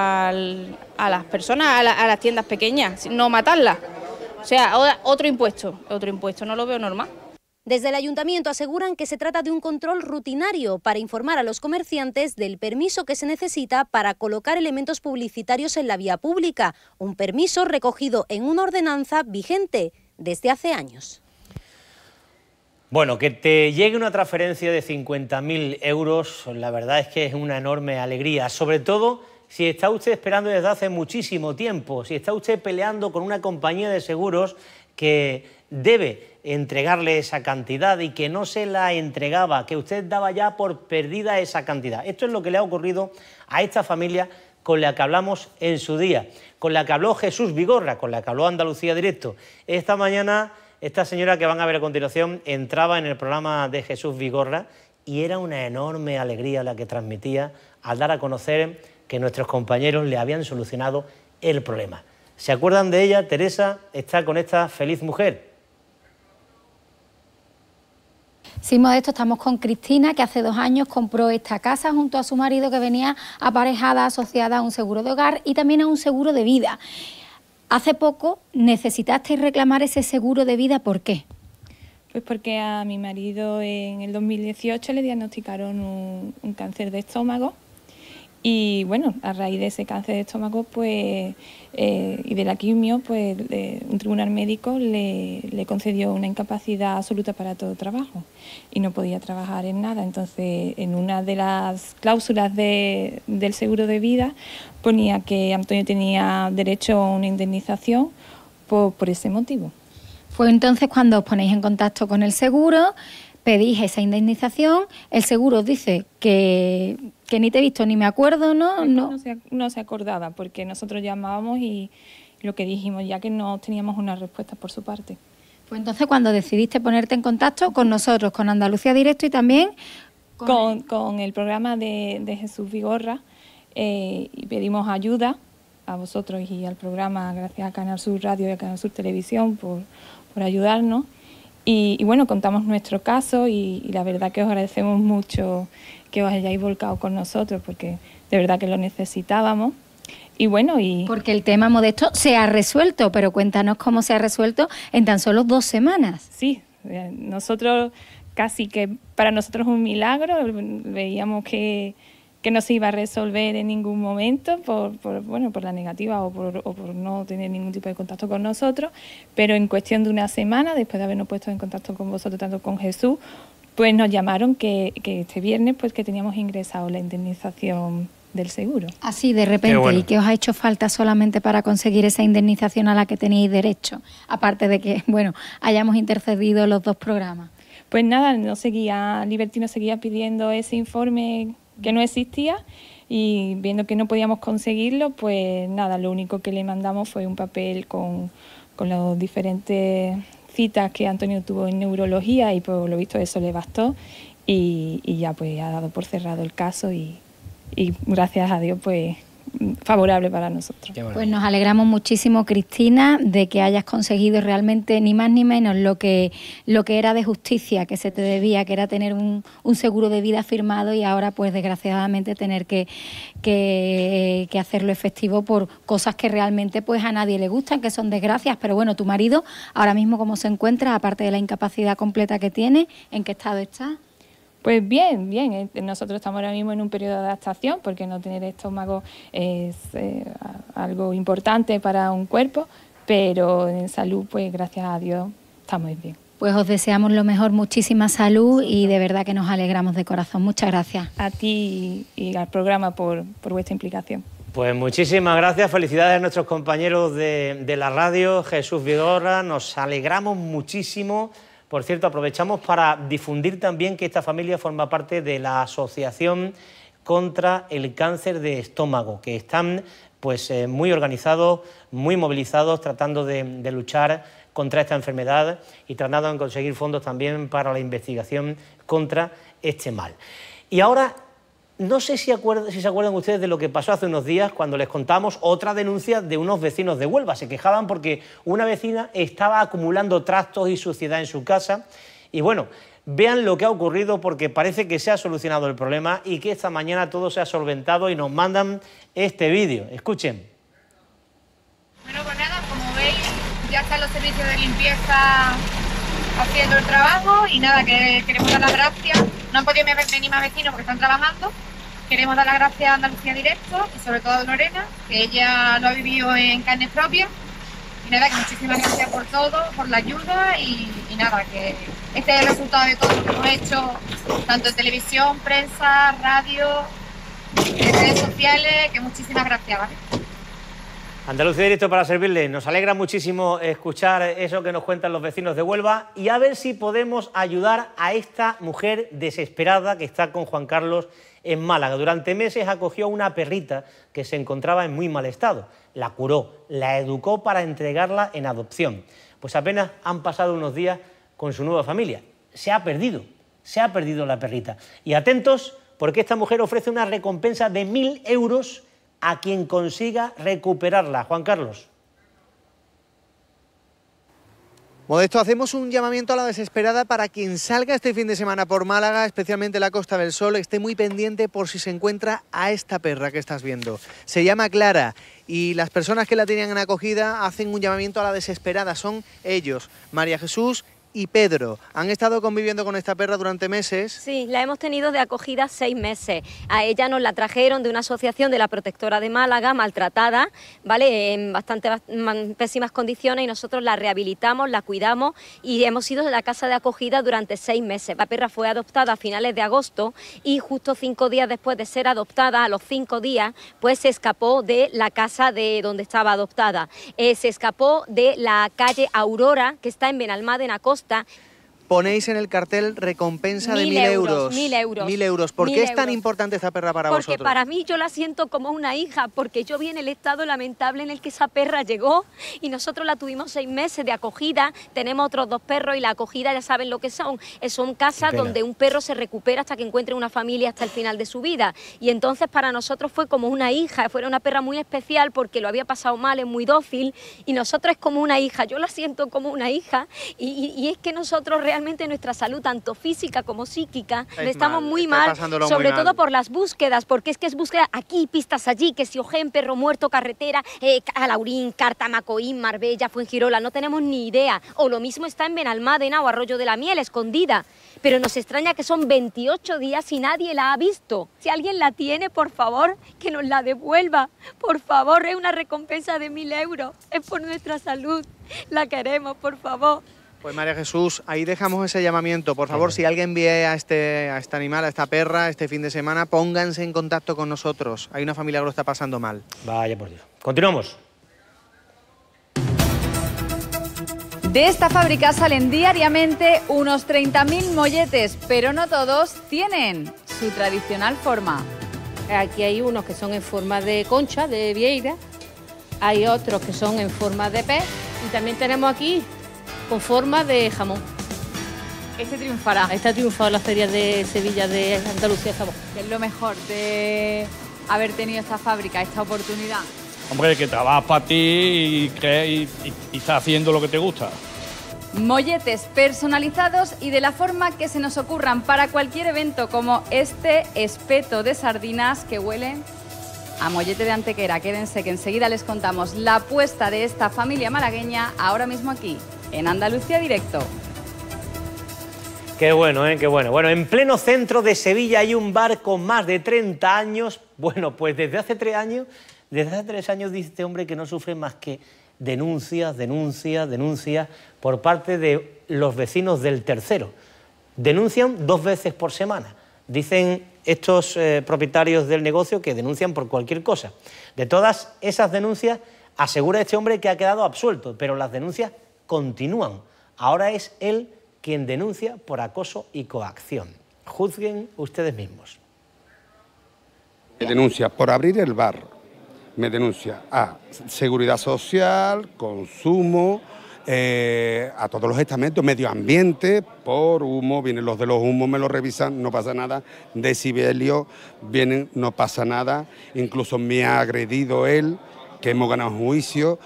al, a las personas, a, la, a las tiendas pequeñas, no matarlas. O sea, otro impuesto, otro impuesto, no lo veo normal. Desde el ayuntamiento aseguran que se trata de un control rutinario para informar a los comerciantes del permiso que se necesita para colocar elementos publicitarios en la vía pública, un permiso recogido en una ordenanza vigente desde hace años. Bueno, que te llegue una transferencia de cincuenta mil euros, la verdad es que es una enorme alegría, sobre todo si está usted esperando desde hace muchísimo tiempo, si está usted peleando con una compañía de seguros que debe entregarle esa cantidad y que no se la entregaba, que usted daba ya por perdida esa cantidad. Esto es lo que le ha ocurrido a esta familia con la que hablamos en su día, con la que habló Jesús Vigorra, con la que habló Andalucía Directo. Esta mañana, esta señora que van a ver a continuación entraba en el programa de Jesús Vigorra y era una enorme alegría la que transmitía al dar a conocer que nuestros compañeros le habían solucionado el problema. ¿Se acuerdan de ella? Teresa está con esta feliz mujer. Sí, Modesto, estamos con Cristina, que hace dos años compró esta casa junto a su marido, que venía aparejada, asociada a un seguro de hogar y también a un seguro de vida. Hace poco necesitasteis reclamar ese seguro de vida, ¿por qué? Pues porque a mi marido en el dos mil dieciocho le diagnosticaron un, un cáncer de estómago. Y bueno, a raíz de ese cáncer de estómago pues, eh, y de la quimio, pues eh, un tribunal médico le, le concedió una incapacidad absoluta para todo trabajo y no podía trabajar en nada. Entonces, en una de las cláusulas de, del seguro de vida ponía que Antonio tenía derecho a una indemnización por, por ese motivo. Fue entonces cuando os ponéis en contacto con el seguro, pedís esa indemnización, el seguro os dice que, que ni te he visto ni me acuerdo, ¿no? No, no, se, no se acordaba porque nosotros llamábamos y lo que dijimos ya que no teníamos una respuesta por su parte. Pues entonces cuando decidiste ponerte en contacto con nosotros, con Andalucía Directo y también con, con, con el programa de, de Jesús Vigorra eh, y pedimos ayuda a vosotros y al programa, gracias a Canal Sur Radio y a Canal Sur Televisión por, por ayudarnos. Y, y bueno, contamos nuestro caso y, y la verdad que os agradecemos mucho que os hayáis volcado con nosotros porque de verdad que lo necesitábamos. Y bueno, y... Porque el tema, Modesto, se ha resuelto, pero cuéntanos cómo se ha resuelto en tan solo dos semanas. Sí, nosotros casi que para nosotros es un milagro, veíamos que, que no se iba a resolver en ningún momento por, por, bueno, por la negativa o por, o por no tener ningún tipo de contacto con nosotros, pero en cuestión de una semana, después de habernos puesto en contacto con vosotros, tanto con Jesús, pues nos llamaron que, que este viernes pues que teníamos ingresado la indemnización del seguro. Así de repente, bueno. ¿Y qué os ha hecho falta solamente para conseguir esa indemnización a la que tenéis derecho? Aparte de que, bueno, hayamos intercedido los dos programas. Pues nada, no seguía, Liberty nos seguía pidiendo ese informe que no existía, y viendo que no podíamos conseguirlo, pues nada, lo único que le mandamos fue un papel con, con las diferentes citas que Antonio tuvo en neurología, y por lo visto eso le bastó, y, y ya pues ha dado por cerrado el caso, y, y gracias a Dios pues favorable para nosotros. Pues nos alegramos muchísimo, Cristina, de que hayas conseguido realmente ni más ni menos lo que, lo que era de justicia que se te debía, que era tener un, un seguro de vida firmado, y ahora pues desgraciadamente tener que, que, que hacerlo efectivo por cosas que realmente pues a nadie le gustan, que son desgracias. Pero bueno, tu marido ahora mismo ¿cómo se encuentra? Aparte de la incapacidad completa que tiene, ¿en qué estado está? Pues bien, bien. Nosotros estamos ahora mismo en un periodo de adaptación, porque no tener estómago es eh, algo importante para un cuerpo, pero en salud, pues gracias a Dios, estamos bien. Pues os deseamos lo mejor, muchísima salud, y de verdad que nos alegramos de corazón. Muchas gracias. A ti y al programa por, por vuestra implicación. Pues muchísimas gracias, felicidades a nuestros compañeros de, de la radio, Jesús Vigorra, nos alegramos muchísimo. Por cierto, aprovechamos para difundir también que esta familia forma parte de la Asociación contra el Cáncer de Estómago, que están pues eh, muy organizados, muy movilizados, tratando de, de luchar contra esta enfermedad y tratando de conseguir fondos también para la investigación contra este mal. Y ahora, no sé si, acuerdan, si se acuerdan ustedes de lo que pasó hace unos días cuando les contamos otra denuncia de unos vecinos de Huelva. Se quejaban porque una vecina estaba acumulando trastos y suciedad en su casa. Y bueno, vean lo que ha ocurrido, porque parece que se ha solucionado el problema y que esta mañana todo se ha solventado, y nos mandan este vídeo. Escuchen. Bueno, pues nada, como veis, ya están los servicios de limpieza haciendo el trabajo, y nada, que queremos dar las gracias. No han podido venir más vecinos porque están trabajando. Queremos dar las gracias a Andalucía Directo y sobre todo a Lorena, que ella lo ha vivido en carne propia. Y nada, que muchísimas gracias por todo, por la ayuda, y, y nada, que este es el resultado de todo lo que hemos hecho, tanto en televisión, prensa, radio, en redes sociales, que muchísimas gracias, ¿vale? Andalucía Directo para servirle. Nos alegra muchísimo escuchar eso que nos cuentan los vecinos de Huelva, y a ver si podemos ayudar a esta mujer desesperada que está con Juan Carlos en Málaga. Durante meses acogió a una perrita que se encontraba en muy mal estado. La curó, la educó para entregarla en adopción. Pues apenas han pasado unos días con su nueva familia. Se ha perdido, se ha perdido la perrita. Y atentos, porque esta mujer ofrece una recompensa de mil euros a quien consiga recuperarla. Juan Carlos. Modesto, hacemos un llamamiento a la desesperada para quien salga este fin de semana por Málaga, especialmente la Costa del Sol, esté muy pendiente por si se encuentra a esta perra que estás viendo. Se llama Clara, y las personas que la tenían en acogida hacen un llamamiento a la desesperada. Son ellos, María Jesús y Pedro. Han estado conviviendo con esta perra durante meses. Sí, la hemos tenido de acogida seis meses. A ella nos la trajeron de una asociación de la Protectora de Málaga, maltratada, ¿vale? En bastante pésimas condiciones, y nosotros la rehabilitamos, la cuidamos, y hemos ido de la casa de acogida durante seis meses. La perra fue adoptada a finales de agosto, y justo cinco días después de ser adoptada, a los cinco días, pues se escapó de la casa de donde estaba adoptada. Eh, se escapó de la calle Aurora, que está en Benalmádena Costa. Ponéis en el cartel recompensa de mil euros. Mil euros. Mil euros. ¿Por qué es tan importante esta perra para porque vosotros? Porque para mí yo la siento como una hija, porque yo vi en el estado lamentable en el que esa perra llegó, y nosotros la tuvimos seis meses de acogida. Tenemos otros dos perros, y la acogida ya saben lo que son. Son casas donde un perro se recupera hasta que encuentre una familia hasta el final de su vida. Y entonces para nosotros fue como una hija, fue una perra muy especial porque lo había pasado mal, es muy dócil, y nosotros es como una hija. Yo la siento como una hija, y, y, y es que nosotros realmente Realmente nuestra salud, tanto física como psíquica, estáis estamos mal, muy estáis mal, sobre muy todo mal. por las búsquedas, porque es que es búsqueda aquí, pistas allí, que si Ojén, Perro Muerto, Carretera, eh, Alaurín, Cartamacoín, Marbella, Fuengirola, no tenemos ni idea. O lo mismo está en Benalmádena o Arroyo de la Miel, escondida. Pero nos extraña que son veintiocho días y nadie la ha visto. Si alguien la tiene, por favor, que nos la devuelva. Por favor, es una recompensa de mil euros. Es por nuestra salud. La queremos, por favor. Pues María Jesús, ahí dejamos ese llamamiento. Por favor, si alguien ve a este, a este animal, a esta perra, este fin de semana, pónganse en contacto con nosotros. Hay una familia que lo está pasando mal. Vaya por Dios. Continuamos. De esta fábrica salen diariamente unos treinta mil molletes, pero no todos tienen su tradicional forma. Aquí hay unos que son en forma de concha, de vieira, hay otros que son en forma de pez y también tenemos aquí con forma de jamón. Este triunfará. Este ha triunfado en la Feria de Sevilla de Andalucía Jamón. ¿Qué es lo mejor de haber tenido esta fábrica, esta oportunidad? Hombre, que trabajas para ti y, crees, y, y, y estás haciendo lo que te gusta. Molletes personalizados y de la forma que se nos ocurran para cualquier evento, como este espeto de sardinas que huelen a mollete de Antequera. Quédense que enseguida les contamos la apuesta de esta familia malagueña ahora mismo aquí, en Andalucía Directo. Qué bueno, ¿eh? Qué bueno. Bueno, en pleno centro de Sevilla hay un bar con más de treinta años. Bueno, pues desde hace tres años, desde hace tres años dice este hombre que no sufre más que denuncias, denuncias, denuncias por parte de los vecinos del Tercero. Denuncian dos veces por semana. Dicen estos eh, propietarios del negocio que denuncian por cualquier cosa. De todas esas denuncias, asegura este hombre que ha quedado absuelto, pero las denuncias continúan. Ahora es él quien denuncia por acoso y coacción. Juzguen ustedes mismos. Me denuncia por abrir el bar, me denuncia a Seguridad Social, Consumo, eh, a todos los estamentos, Medio Ambiente, por humo, vienen los de los humos, me lo revisan, no pasa nada, decibelio, vienen, no pasa nada, incluso me ha agredido él, que hemos ganado juicio,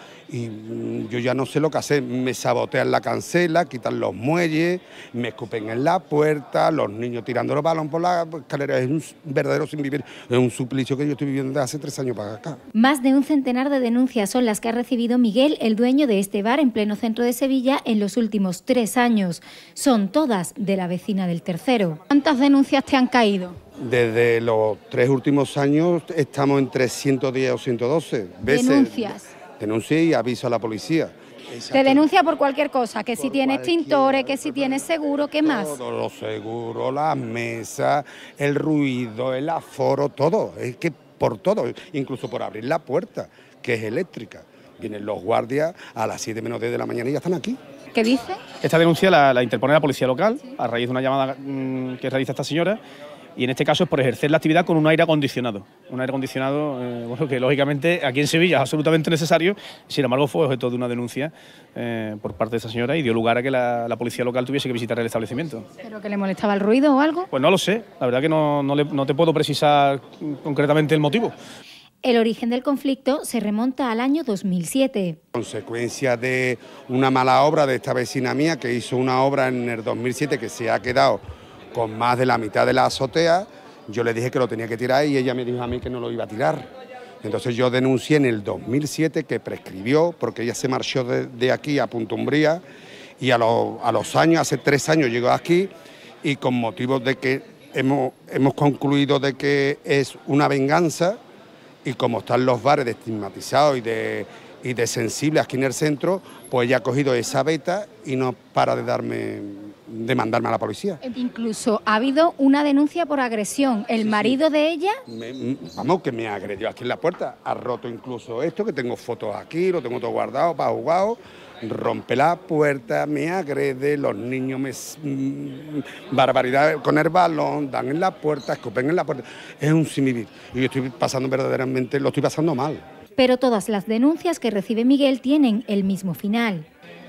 y yo ya no sé lo que hacer, me sabotean la cancela, quitan los muelles, me escupen en la puerta, los niños tirando los balones por la escalera, es un verdadero sin vivir, es un suplicio que yo estoy viviendo desde hace tres años para acá. Más de un centenar de denuncias son las que ha recibido Miguel, el dueño de este bar en pleno centro de Sevilla, en los últimos tres años. Son todas de la vecina del Tercero. ¿Cuántas denuncias te han caído? Desde los tres últimos años estamos entre ciento diez o ciento doce veces. Denuncias. Denuncia y aviso a la policía. Te denuncia por cualquier cosa, que si tienes extintores, que si tienes seguro, ¿qué más? Todos los seguros, las mesas, el ruido, el aforo, todo. Es que por todo, incluso por abrir la puerta, que es eléctrica. Vienen los guardias a las siete menos diez de la mañana y ya están aquí. ¿Qué dice? Esta denuncia la, la interpone la policía local a raíz de una llamada mmm, que realiza esta señora. Y en este caso es por ejercer la actividad con un aire acondicionado. Un aire acondicionado, eh, bueno, que lógicamente aquí en Sevilla es absolutamente necesario, sin embargo fue objeto de una denuncia eh, por parte de esa señora y dio lugar a que la, la policía local tuviese que visitar el establecimiento. ¿Pero que le molestaba el ruido o algo? Pues no lo sé, la verdad que no, no, le, no te puedo precisar concretamente el motivo. El origen del conflicto se remonta al año dos mil siete. Consecuencia de una mala obra de esta vecina mía que hizo una obra en el dos mil siete que se ha quedado con más de la mitad de la azotea, yo le dije que lo tenía que tirar y ella me dijo a mí que no lo iba a tirar. Entonces yo denuncié en el dos mil siete que prescribió porque ella se marchó de, de aquí a Punta Umbría y a, lo, a los años, hace tres años llegó aquí y con motivo de que hemos, hemos concluido de que es una venganza y como están los bares de estigmatizados y de, y de sensibles aquí en el centro, pues ella ha cogido esa beta y no para de darme... de mandarme a la policía. Incluso ha habido una denuncia por agresión. ¿El sí, marido sí. de ella? Me, vamos, que me agredió aquí en la puerta. Ha roto incluso esto, que tengo fotos aquí, lo tengo todo guardado, para jugado. Rompe la puerta, me agrede, los niños me... Mmm, barbaridad con el balón, dan en la puerta, escupen en la puerta. Es un sinvivir. Y yo estoy pasando verdaderamente, lo estoy pasando mal. Pero todas las denuncias que recibe Miguel tienen el mismo final.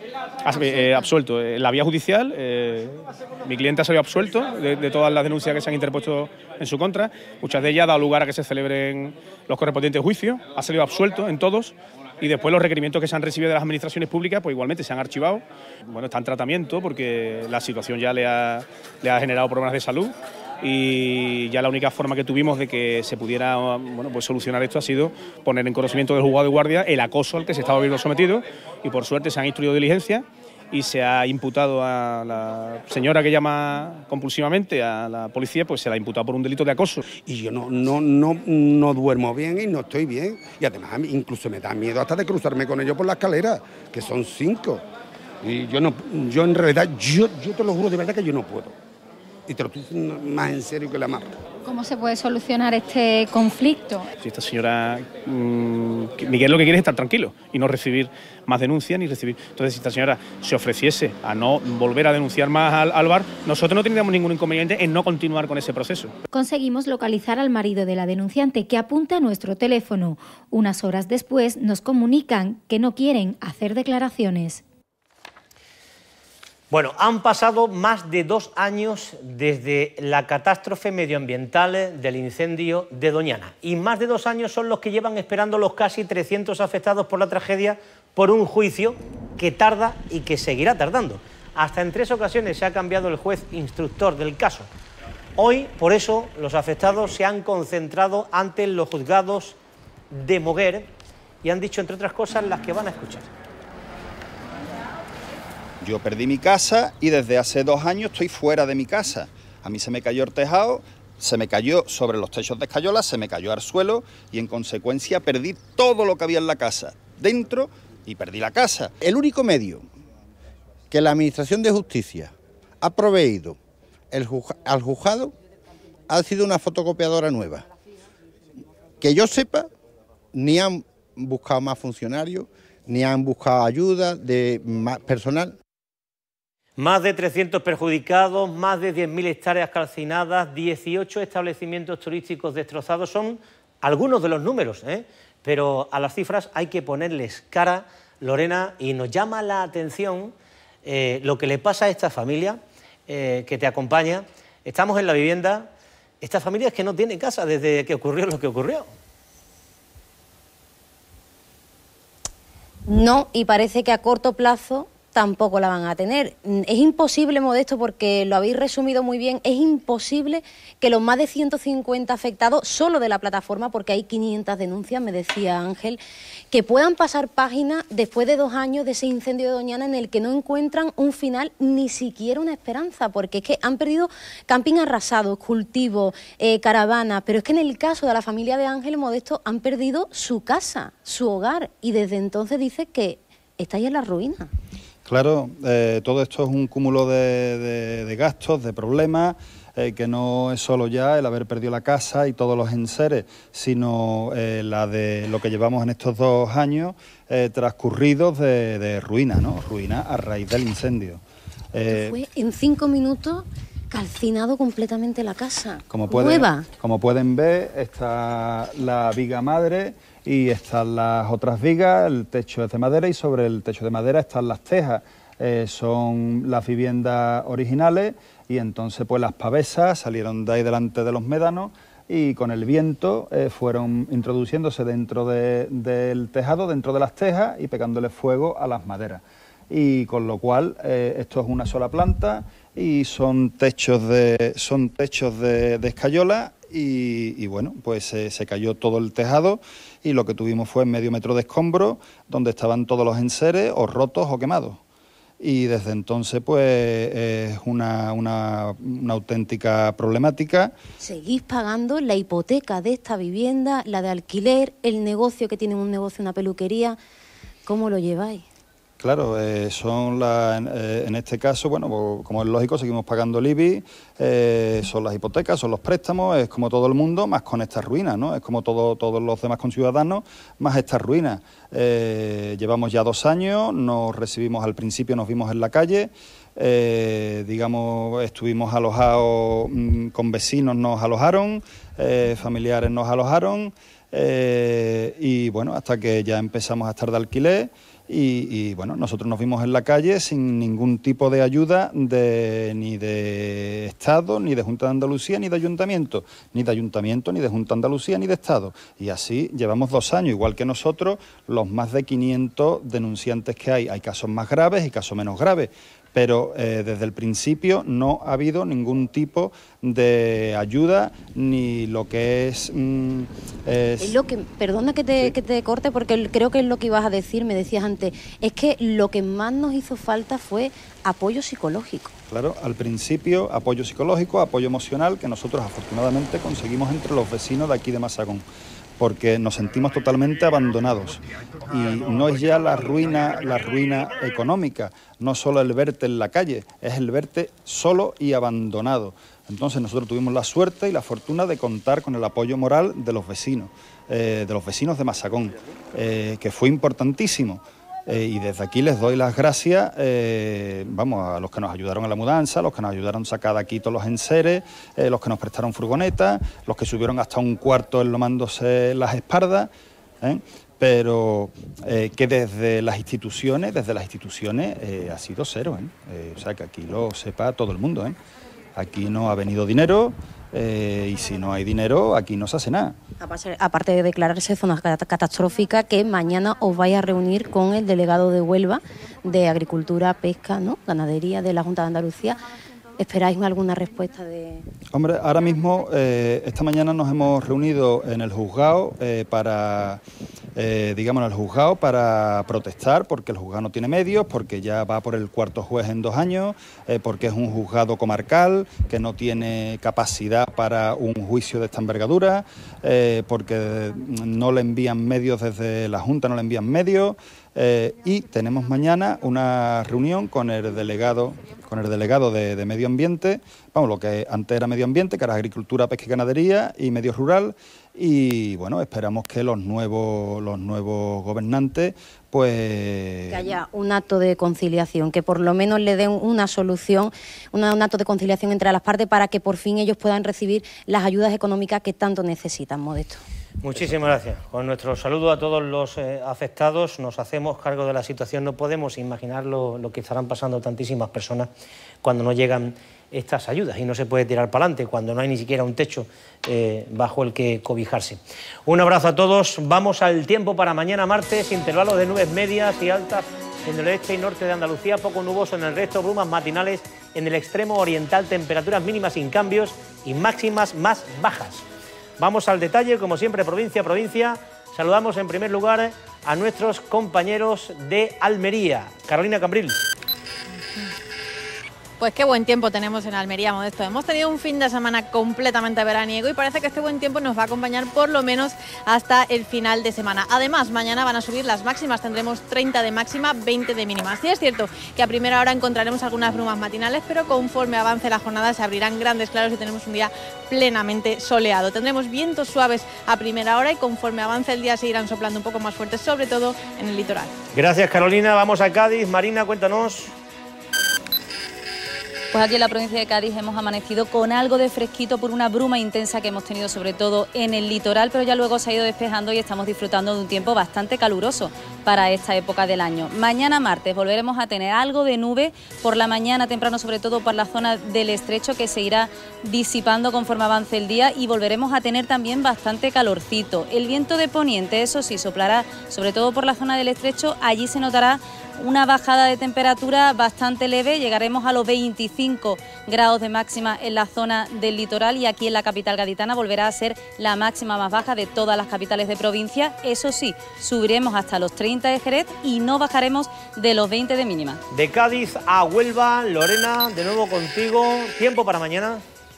Eh, absuelto. En la vía judicial, eh, mi cliente ha salido absuelto de, de todas las denuncias que se han interpuesto en su contra. Muchas de ellas han dado lugar a que se celebren los correspondientes juicios. Ha salido absuelto en todos y después los requerimientos que se han recibido de las administraciones públicas pues igualmente se han archivado. Bueno, está en tratamiento porque la situación ya le ha, le ha generado problemas de salud. Y ya la única forma que tuvimos de que se pudiera bueno, pues solucionar esto ha sido poner en conocimiento del juzgado de guardia el acoso al que se estaba viendo sometido y por suerte se han instruido diligencias y se ha imputado a la señora que llama compulsivamente a la policía, pues se la ha imputado por un delito de acoso. Y yo no, no, no, no duermo bien y no estoy bien y además incluso me da miedo hasta de cruzarme con ellos por la escalera, que son cinco. Y yo, no, yo en realidad, yo, yo te lo juro de verdad que yo no puedo. Y te lo estoy diciendo más en serio que la marca. ¿Cómo se puede solucionar este conflicto? Si esta señora mmm, Miguel lo que quiere es estar tranquilo y no recibir más denuncias ni recibir. Entonces, si esta señora se ofreciese a no volver a denunciar más al, al bar, nosotros no tendríamos ningún inconveniente en no continuar con ese proceso. Conseguimos localizar al marido de la denunciante, que apunta a nuestro teléfono. Unas horas después nos comunican que no quieren hacer declaraciones. Bueno, han pasado más de dos años desde la catástrofe medioambiental del incendio de Doñana, y más de dos años son los que llevan esperando los casi trescientos afectados por la tragedia por un juicio que tarda y que seguirá tardando. Hasta en tres ocasiones se ha cambiado el juez instructor del caso. Hoy, por eso, los afectados se han concentrado ante los juzgados de Moguer y han dicho, entre otras cosas, las que van a escuchar. Yo perdí mi casa y desde hace dos años estoy fuera de mi casa. A mí se me cayó el tejado, se me cayó sobre los techos de escayola, se me cayó al suelo y en consecuencia perdí todo lo que había en la casa, dentro, y perdí la casa. El único medio que la Administración de Justicia ha proveído el juzga, al juzgado ha sido una fotocopiadora nueva. Que yo sepa, ni han buscado más funcionarios, ni han buscado ayuda de más personal. Más de trescientos perjudicados, más de diez mil hectáreas calcinadas, dieciocho establecimientos turísticos destrozados. Son algunos de los números, ¿eh? Pero a las cifras hay que ponerles cara, Lorena, y nos llama la atención eh, lo que le pasa a esta familia eh, que te acompaña. Estamos en la vivienda, esta familia es que no tiene casa desde que ocurrió lo que ocurrió. No, y parece que a corto plazo tampoco la van a tener. Es imposible, Modesto, porque lo habéis resumido muy bien, es imposible que los más de ciento cincuenta afectados, solo de la plataforma, porque hay quinientas denuncias, me decía Ángel, que puedan pasar páginas después de dos años de ese incendio de Doñana en el que no encuentran un final, ni siquiera una esperanza, porque es que han perdido camping arrasados, cultivos, eh, caravanas, pero es que en el caso de la familia de Ángel, Modesto, han perdido su casa, su hogar, y desde entonces dice que está ahí en la ruina. Claro, eh, todo esto es un cúmulo de, de, de gastos, de problemas, eh, que no es solo ya el haber perdido la casa y todos los enseres, sino eh, la de lo que llevamos en estos dos años eh, transcurridos de, de ruina, ¿no? Ruina a raíz del incendio. Eh, fue en cinco minutos calcinado completamente la casa. Como pueden, nueva. Como pueden ver, está la viga madre y están las otras vigas, el techo es de madera y sobre el techo de madera están las tejas. Eh, son las viviendas originales y entonces pues las pavesas salieron de ahí delante de los médanos y con el viento eh, fueron introduciéndose dentro de, del tejado, dentro de las tejas y pegándole fuego a las maderas. Y con lo cual eh, esto es una sola planta y son techos de, son techos de, de escayola y, y bueno, pues eh, se cayó todo el tejado y lo que tuvimos fue medio metro de escombro donde estaban todos los enseres o rotos o quemados. Y desde entonces pues es una, una, una auténtica problemática. ¿Seguís pagando la hipoteca de esta vivienda, la de alquiler, el negocio que tienen un negocio, una peluquería? ¿Cómo lo lleváis? Claro, eh, son la, en, eh, en este caso, bueno, como es lógico, seguimos pagando el I B I, eh, son las hipotecas, son los préstamos, es como todo el mundo, más con estas ruinas, ¿no? Es como todo, todos los demás conciudadanos, más estas ruinas. Eh, llevamos ya dos años, nos recibimos al principio, nos vimos en la calle, eh, digamos, estuvimos alojados, mmm, con vecinos nos alojaron, eh, familiares nos alojaron, eh, y bueno, hasta que ya empezamos a estar de alquiler. Y, y bueno, nosotros nos vimos en la calle sin ningún tipo de ayuda de, ni de Estado, ni de Junta de Andalucía, ni de Ayuntamiento, ni de Ayuntamiento, ni de Junta de Andalucía, ni de Estado. Y así llevamos dos años, igual que nosotros, los más de quinientos denunciantes que hay. Hay casos más graves y casos menos graves. Pero eh, desde el principio no ha habido ningún tipo de ayuda ni lo que es... Mm, es... es lo que, perdona que te, sí. que te corte porque creo que es lo que ibas a decir, me decías antes, es que lo que más nos hizo falta fue apoyo psicológico. Claro, al principio apoyo psicológico, apoyo emocional, que nosotros afortunadamente conseguimos entre los vecinos de aquí de Mazagón, porque nos sentimos totalmente abandonados y no es ya la ruina, la ruina económica, no solo el verte en la calle, es el verte solo y abandonado, Entonces nosotros tuvimos la suerte y la fortuna de contar con el apoyo moral de los vecinos, eh, de los vecinos de Masacón, eh, que fue importantísimo. Eh, y desde aquí les doy las gracias, eh, vamos, a los que nos ayudaron a la mudanza, los que nos ayudaron a sacar de aquí todos los enseres, eh, los que nos prestaron furgonetas, los que subieron hasta un cuarto enlomándose las espaldas, ¿eh? Pero eh, que desde las instituciones, desde las instituciones eh, ha sido cero, ¿eh? Eh, o sea, que aquí lo sepa todo el mundo, ¿eh? Aquí no ha venido dinero, eh, y si no hay dinero, aquí no se hace nada. Aparte de declararse zona catastrófica, que mañana os vais a reunir con el delegado de Huelva de Agricultura, Pesca, ¿no?, Ganadería de la Junta de Andalucía. ¿Esperáis alguna respuesta de...? Hombre, ahora mismo, eh, esta mañana nos hemos reunido en el juzgado eh, para, eh, digamos, en el juzgado para protestar, porque el juzgado no tiene medios, porque ya va por el cuarto juez en dos años, eh, porque es un juzgado comarcal que no tiene capacidad para un juicio de esta envergadura, eh, porque no le envían medios desde la Junta, no le envían medios. Eh, y tenemos mañana una reunión con el delegado con el delegado de, de Medio Ambiente, vamos, lo que antes era Medio Ambiente, que era Agricultura, Pesca y Ganadería y Medio Rural, y bueno, esperamos que los nuevos los nuevos gobernantes pues... que haya un acto de conciliación, que por lo menos le den una solución, una, un acto de conciliación entre las partes para que por fin ellos puedan recibir las ayudas económicas que tanto necesitan, Modesto. Muchísimas gracias. Con nuestro saludo a todos los eh, afectados, nos hacemos cargo de la situación. No podemos imaginar lo, lo que estarán pasando tantísimas personas cuando no llegan estas ayudas y no se puede tirar para adelante, cuando no hay ni siquiera un techo eh, bajo el que cobijarse. Un abrazo a todos. Vamos al tiempo para mañana martes, intervalos de nubes medias y altas en el este y norte de Andalucía, poco nuboso en el resto, brumas matinales en el extremo oriental, temperaturas mínimas sin cambios y máximas más bajas. Vamos al detalle, como siempre, provincia a provincia. Saludamos en primer lugar a nuestros compañeros de Almería. Carolina Cambril. Pues qué buen tiempo tenemos en Almería, Modesto. Hemos tenido un fin de semana completamente veraniego y parece que este buen tiempo nos va a acompañar por lo menos hasta el final de semana. Además, mañana van a subir las máximas, tendremos treinta de máxima, veinte de mínima. Sí es cierto que a primera hora encontraremos algunas brumas matinales, pero conforme avance la jornada se abrirán grandes claros y tenemos un día plenamente soleado. Tendremos vientos suaves a primera hora y conforme avance el día seguirán soplando un poco más fuertes, sobre todo en el litoral. Gracias, Carolina. Vamos a Cádiz. Marina, cuéntanos. Pues aquí en la provincia de Cádiz hemos amanecido con algo de fresquito por una bruma intensa que hemos tenido sobre todo en el litoral, pero ya luego se ha ido despejando y estamos disfrutando de un tiempo bastante caluroso para esta época del año. Mañana martes volveremos a tener algo de nube por la mañana temprano, sobre todo por la zona del estrecho, que se irá disipando conforme avance el día, y volveremos a tener también bastante calorcito. El viento de poniente, eso sí, soplará sobre todo por la zona del estrecho. Allí se notará una bajada de temperatura bastante leve, llegaremos a los veinticinco grados de máxima en la zona del litoral, y aquí en la capital gaditana volverá a ser la máxima más baja de todas las capitales de provincia. Eso sí, subiremos hasta los treinta de Jerez y no bajaremos de los veinte de mínima. De Cádiz a Huelva, Lorena, de nuevo contigo. Tiempo para mañana.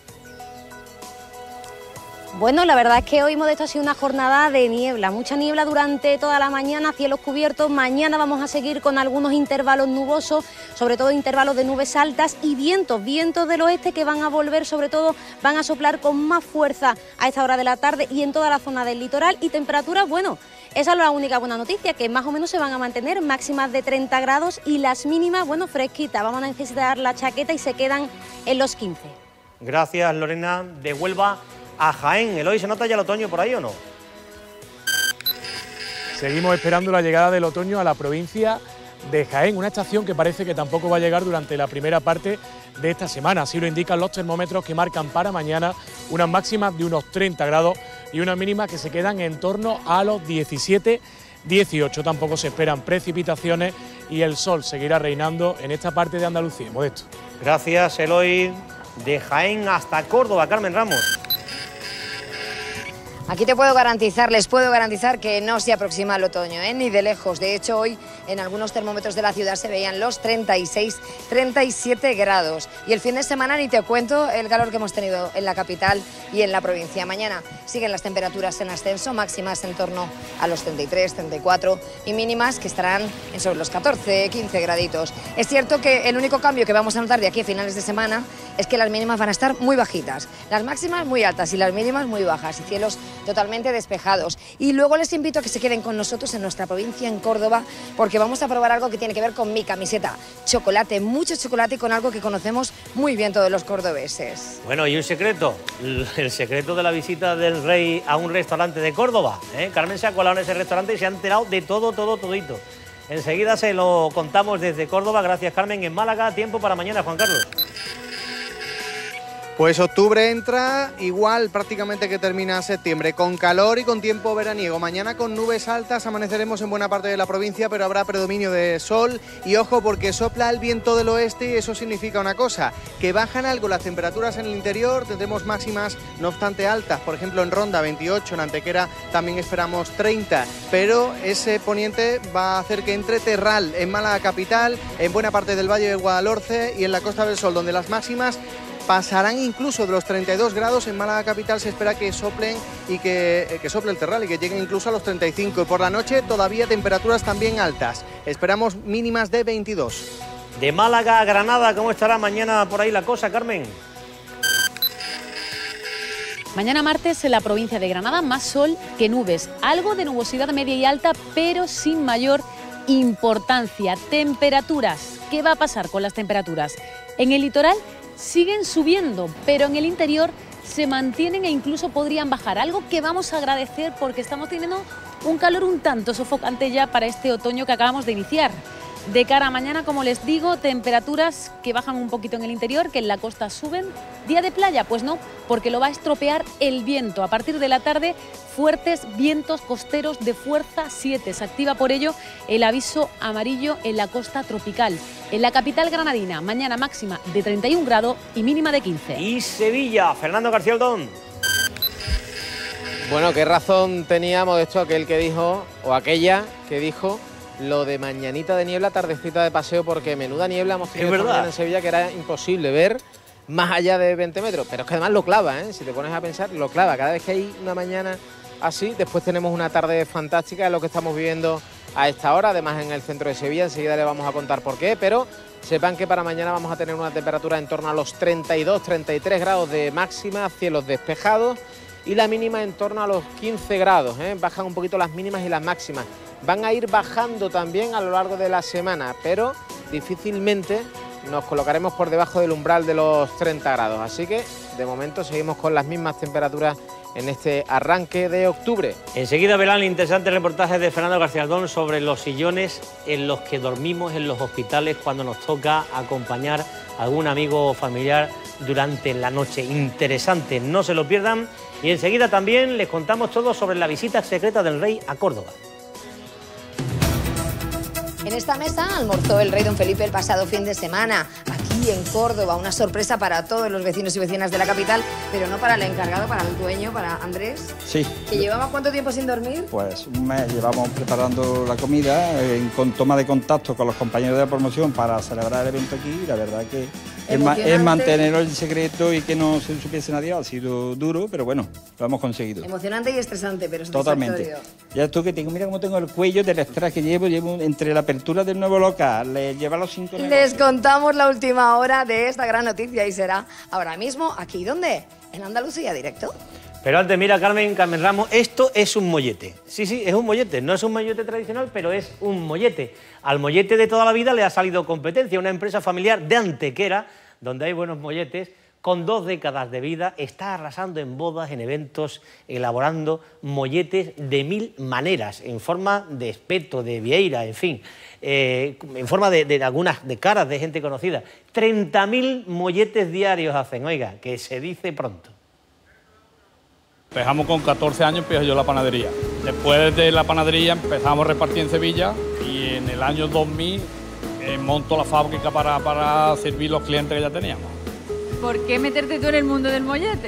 Bueno, la verdad es que hoy, Modesto, ha sido una jornada de niebla, mucha niebla durante toda la mañana, cielos cubiertos. Mañana vamos a seguir con algunos intervalos nubosos, sobre todo intervalos de nubes altas y vientos, vientos del oeste que van a volver, sobre todo van a soplar con más fuerza a esta hora de la tarde y en toda la zona del litoral. Y temperaturas, bueno, esa es la única buena noticia, que más o menos se van a mantener máximas de treinta grados y las mínimas, bueno, fresquitas. Vamos a necesitar la chaqueta y se quedan en los quince. Gracias, Lorena. De Huelva a Jaén. ¿Eloy, se nota ya el otoño por ahí o no? Seguimos esperando la llegada del otoño a la provincia de Jaén, una estación que parece que tampoco va a llegar durante la primera parte de esta semana. Así lo indican los termómetros, que marcan para mañana unas máximas de unos treinta grados y unas mínimas que se quedan en torno a los diecisiete dieciocho. Tampoco se esperan precipitaciones y el sol seguirá reinando en esta parte de Andalucía. Modesto. Gracias, Eloy. De Jaén hasta Córdoba, Carmen Ramos. Aquí te puedo garantizar, les puedo garantizar que no se aproxima el otoño, ¿eh? Ni de lejos. De hecho, hoy en algunos termómetros de la ciudad se veían los treinta y seis, treinta y siete grados. Y el fin de semana ni te cuento el calor que hemos tenido en la capital y en la provincia. Mañana siguen las temperaturas en ascenso, máximas en torno a los treinta y tres, treinta y cuatro y mínimas que estarán en sobre los catorce, quince graditos. Es cierto que el único cambio que vamos a notar de aquí a finales de semana es que las mínimas van a estar muy bajitas, las máximas muy altas y las mínimas muy bajas y cielos totalmente despejados. Y luego les invito a que se queden con nosotros en nuestra provincia, en Córdoba, porque vamos a probar algo que tiene que ver con mi camiseta. Chocolate, mucho chocolate y con algo que conocemos muy bien todos los cordobeses. Bueno, y un secreto, el secreto de la visita del rey a un restaurante de Córdoba, ¿eh? Carmen se ha colado en ese restaurante y se ha enterado de todo, todo, todito. Enseguida se lo contamos desde Córdoba. Gracias, Carmen. En Málaga, tiempo para mañana, Juan Carlos. Pues octubre entra igual prácticamente que termina septiembre, con calor y con tiempo veraniego. Mañana con nubes altas amaneceremos en buena parte de la provincia, pero habrá predominio de sol y ojo porque sopla el viento del oeste y eso significa una cosa, que bajan algo las temperaturas en el interior, tendremos máximas no obstante altas, por ejemplo en Ronda veintiocho, en Antequera también esperamos treinta, pero ese poniente va a hacer que entre Terral, en Málaga capital, en buena parte del Valle de Guadalhorce y en la Costa del Sol, donde las máximas pasarán incluso de los treinta y dos grados. En Málaga capital se espera que soplen y que, que sople el terral y que lleguen incluso a los treinta y cinco. Y por la noche todavía temperaturas también altas. Esperamos mínimas de veintidós. De Málaga a Granada, ¿cómo estará mañana por ahí la cosa, Carmen? Mañana martes en la provincia de Granada más sol que nubes. Algo de nubosidad media y alta, pero sin mayor importancia. Temperaturas. ¿Qué va a pasar con las temperaturas? En el litoral siguen subiendo, pero en el interior se mantienen e incluso podrían bajar, algo que vamos a agradecer porque estamos teniendo un calor un tanto sofocante ya para este otoño que acabamos de iniciar. De cara a mañana, como les digo, temperaturas que bajan un poquito en el interior, que en la costa suben. ¿Día de playa? Pues no, porque lo va a estropear el viento. A partir de la tarde, fuertes vientos costeros de fuerza siete. Se activa por ello el aviso amarillo en la costa tropical. En la capital granadina, mañana máxima de treinta y un grados y mínima de quince. Y Sevilla, Fernando García Aldón. Bueno, ¿qué razón teníamos de esto aquel que dijo, o aquella que dijo, lo de mañanita de niebla, tardecita de paseo, porque menuda niebla hemos tenido esta mañana en Sevilla que era imposible ver más allá de veinte metros. Pero es que además lo clava, ¿eh? Si te pones a pensar, lo clava. Cada vez que hay una mañana así, después tenemos una tarde fantástica, es lo que estamos viviendo a esta hora, además en el centro de Sevilla. Enseguida le vamos a contar por qué, pero sepan que para mañana vamos a tener una temperatura en torno a los treinta y dos, treinta y tres grados de máxima, cielos despejados y la mínima en torno a los quince grados, ¿eh? Bajan un poquito las mínimas y las máximas. Van a ir bajando también a lo largo de la semana, pero difícilmente nos colocaremos por debajo del umbral de los treinta grados. Así que, de momento, seguimos con las mismas temperaturas en este arranque de octubre. Enseguida verán el interesante reportaje de Fernando García Aldón sobre los sillones en los que dormimos en los hospitales cuando nos toca acompañar a algún amigo o familiar durante la noche. Interesante, no se lo pierdan. Y enseguida también les contamos todo sobre la visita secreta del rey a Córdoba. En esta mesa almorzó el rey don Felipe el pasado fin de semana, aquí en Córdoba. Una sorpresa para todos los vecinos y vecinas de la capital, pero no para el encargado, para el dueño, para Andrés. Sí. ¿Que llevaba cuánto tiempo sin dormir? Pues un mes llevamos preparando la comida, eh, con toma de contacto con los compañeros de la promoción para celebrar el evento aquí, y la verdad que es, ma es mantener el secreto y que no se supiese nadie. Ha sido duro, pero bueno, lo hemos conseguido. Emocionante y estresante, pero satisfactorio. Totalmente. Ya tú que tengo, mira cómo tengo el cuello del estrés que llevo, llevo entre la apertura del nuevo local, le lleva los cinco negocios. Les contamos la última hora de esta gran noticia y será ahora mismo aquí, ¿dónde? En Andalucía Directo. Pero antes, mira, Carmen, Carmen Ramos, esto es un mollete. Sí, sí, es un mollete. No es un mollete tradicional, pero es un mollete. Al mollete de toda la vida le ha salido competencia. Una empresa familiar de Antequera, donde hay buenos molletes, con dos décadas de vida, está arrasando en bodas, en eventos, elaborando molletes de mil maneras, en forma de espeto, de vieira, en fin, eh, en forma de, de algunas de caras de gente conocida. treinta mil molletes diarios hacen, oiga, que se dice pronto. Empezamos con catorce años, empiezo yo la panadería. Después de la panadería empezamos a repartir en Sevilla y en el año dos mil eh, monto la fábrica para, para servir los clientes que ya teníamos. ¿Por qué meterte tú en el mundo del mollete?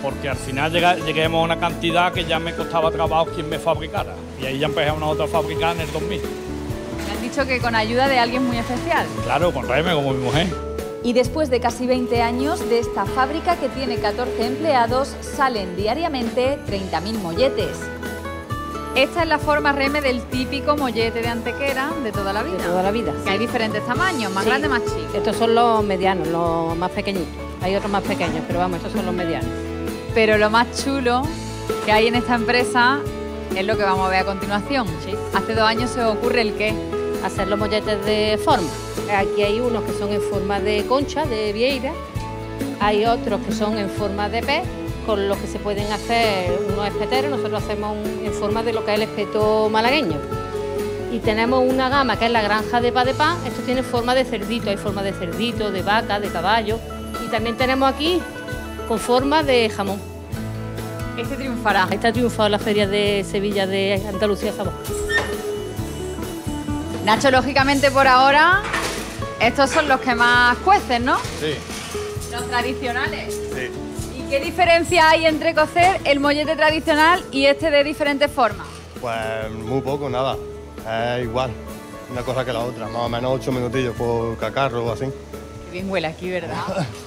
porque al final llega, lleguemos a una cantidad que ya me costaba trabajo quien me fabricara. Y ahí ya empezamos nosotros a fabricar en el dos mil. Me han dicho que con ayuda de alguien muy especial. Claro, con Reme, como mi mujer. Y después de casi veinte años de esta fábrica que tiene catorce empleados, salen diariamente treinta mil molletes. Esta es la forma, Reme, del típico mollete de Antequera de toda la vida. De toda la vida. Que hay diferentes tamaños, más Sí. grandes, más chicos. Estos son los medianos, los más pequeñitos. Hay otros más pequeños, pero vamos, estos son los medianos. Pero lo más chulo que hay en esta empresa es lo que vamos a ver a continuación. Sí. Hace dos años se os ocurre el qué. Hacer los molletes de forma. Aquí hay unos que son en forma de concha, de vieira. Hay otros que son en forma de pez, con los que se pueden hacer unos espeteros. Nosotros hacemos un, en forma de lo que es el espeto malagueño. Y tenemos una gama que es la granja de pa de pan. Esto tiene forma de cerdito, hay forma de cerdito, de vaca, de caballo. Y también tenemos aquí con forma de jamón. Este triunfará. Este ha triunfado en la feria de Sevilla de Andalucía Sabor. Nacho, lógicamente por ahora, estos son los que más cuecen, ¿no? Sí. Los tradicionales. Sí. ¿Y qué diferencia hay entre cocer el mollete tradicional y este de diferentes formas? Pues muy poco, nada. Es igual, una cosa que la otra. Más o menos ocho minutillos por cacarro o así. Qué bien huele aquí, ¿verdad?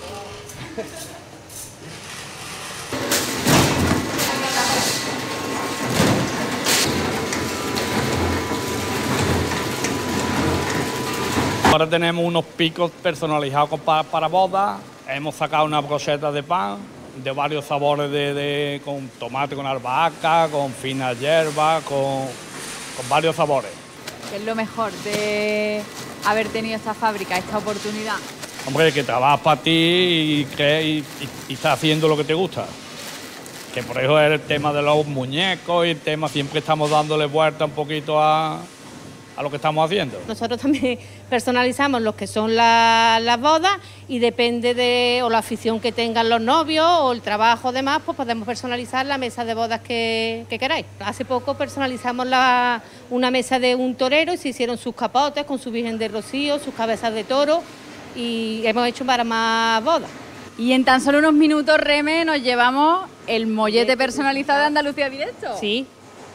Ahora tenemos unos picos personalizados para, para bodas. Hemos sacado una brocheta de pan de varios sabores, de, de, con tomate, con albahaca, con finas hierbas, con, con varios sabores. ¿Qué es lo mejor de haber tenido esta fábrica, esta oportunidad? Hombre, que trabajas para ti y, que, y, y, y estás haciendo lo que te gusta. Que por eso es el tema de los muñecos y el tema, siempre estamos dándole vuelta un poquito a... a lo que estamos haciendo. Nosotros también personalizamos lo que son la, las bodas y depende de o la afición que tengan los novios o el trabajo demás, pues podemos personalizar la mesa de bodas que, que queráis. Hace poco personalizamos la, una mesa de un torero y se hicieron sus capotes con su Virgen de Rocío, sus cabezas de toro y hemos hecho para más bodas. Y en tan solo unos minutos, Reme, nos llevamos el mollete personalizado de Andalucía Directo. Sí.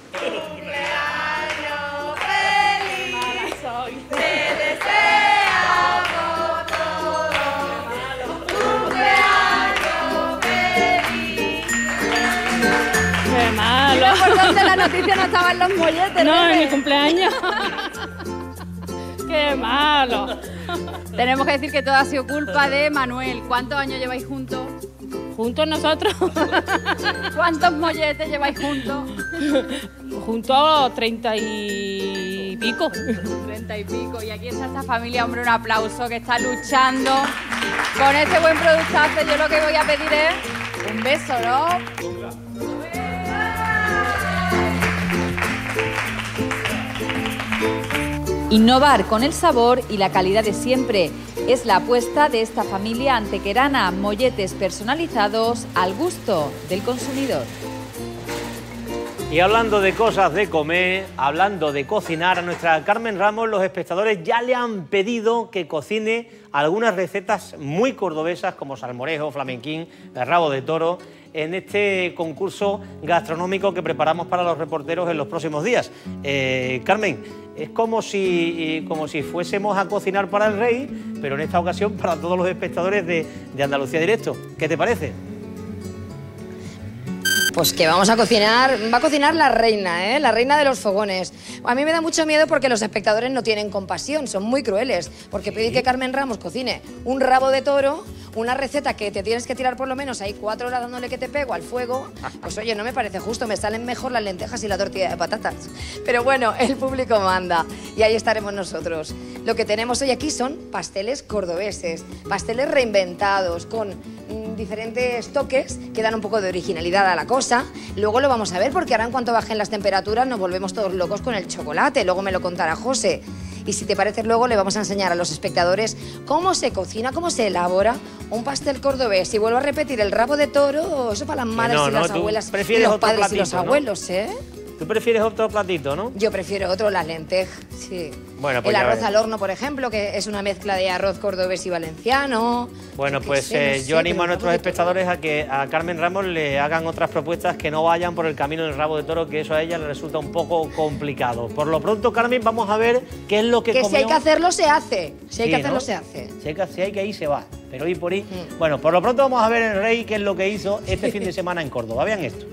Te deseamos todo cumpleaños feliz. Qué malo. Lo importante de la noticia no estaban los molletes. No, Reme. en mi cumpleaños. Qué malo. Tenemos que decir que todo ha sido culpa de Manuel. ¿Cuántos años lleváis juntos? ¿Juntos nosotros? ¿Cuántos molletes lleváis juntos? Juntos treinta y pico. Treinta y pico. Y aquí está esta familia, hombre, un aplauso, que está luchando con este buen productazo. Yo lo que voy a pedir es un beso, ¿no? Innovar con el sabor y la calidad de siempre es la apuesta de esta familia antequerana. Molletes personalizados al gusto del consumidor. Y hablando de cosas de comer, hablando de cocinar, a nuestra Carmen Ramos los espectadores ya le han pedido que cocine algunas recetas muy cordobesas como salmorejo, flamenquín, rabo de toro, en este concurso gastronómico que preparamos para los reporteros en los próximos días. Eh, Carmen, es como si, como si fuésemos a cocinar para el rey, pero en esta ocasión para todos los espectadores de, de Andalucía Directo. ¿Qué te parece? Pues que vamos a cocinar, va a cocinar la reina, ¿eh? La reina de los fogones. A mí me da mucho miedo porque los espectadores no tienen compasión, son muy crueles. Porque pedir que Carmen Ramos cocine un rabo de toro, una receta que te tienes que tirar por lo menos ahí cuatro horas dándole que te pego al fuego, pues oye, no me parece justo, me salen mejor las lentejas y la tortilla de patatas. Pero bueno, el público manda y ahí estaremos nosotros. Lo que tenemos hoy aquí son pasteles cordobeses, pasteles reinventados con mmm, diferentes toques que dan un poco de originalidad a la cosa. Luego lo vamos a ver porque ahora en cuanto bajen las temperaturas nos volvemos todos locos con el chocolate, luego me lo contará José. Y si te parece, luego le vamos a enseñar a los espectadores cómo se cocina, cómo se elabora un pastel cordobés. Y vuelvo a repetir, el rabo de toro, eso para las madres no, y no, las tú abuelas, y prefieres los otro padres platito, y los ¿no? abuelos, ¿eh? Tú prefieres otro platito, ¿no? Yo prefiero otro, las lentejas, sí. Bueno, pues el ya arroz veremos. al horno, por ejemplo, que es una mezcla de arroz cordobés y valenciano. Bueno, Yo qué pues sé, no eh, sé, yo animo pero a nuestros rabo de toro. espectadores a que a Carmen Ramos le hagan otras propuestas que no vayan por el camino del rabo de toro, que eso a ella le resulta un poco complicado. Por lo pronto, Carmen, vamos a ver qué es lo que Que comió. si hay que hacerlo, se hace. Si hay Sí, que hacerlo, ¿no? se hace. Si hay, que, si hay que ir, se va. Pero ir por ir... Bueno, por lo pronto vamos a ver el Rey qué es lo que hizo este fin de semana en Córdoba. Vean esto.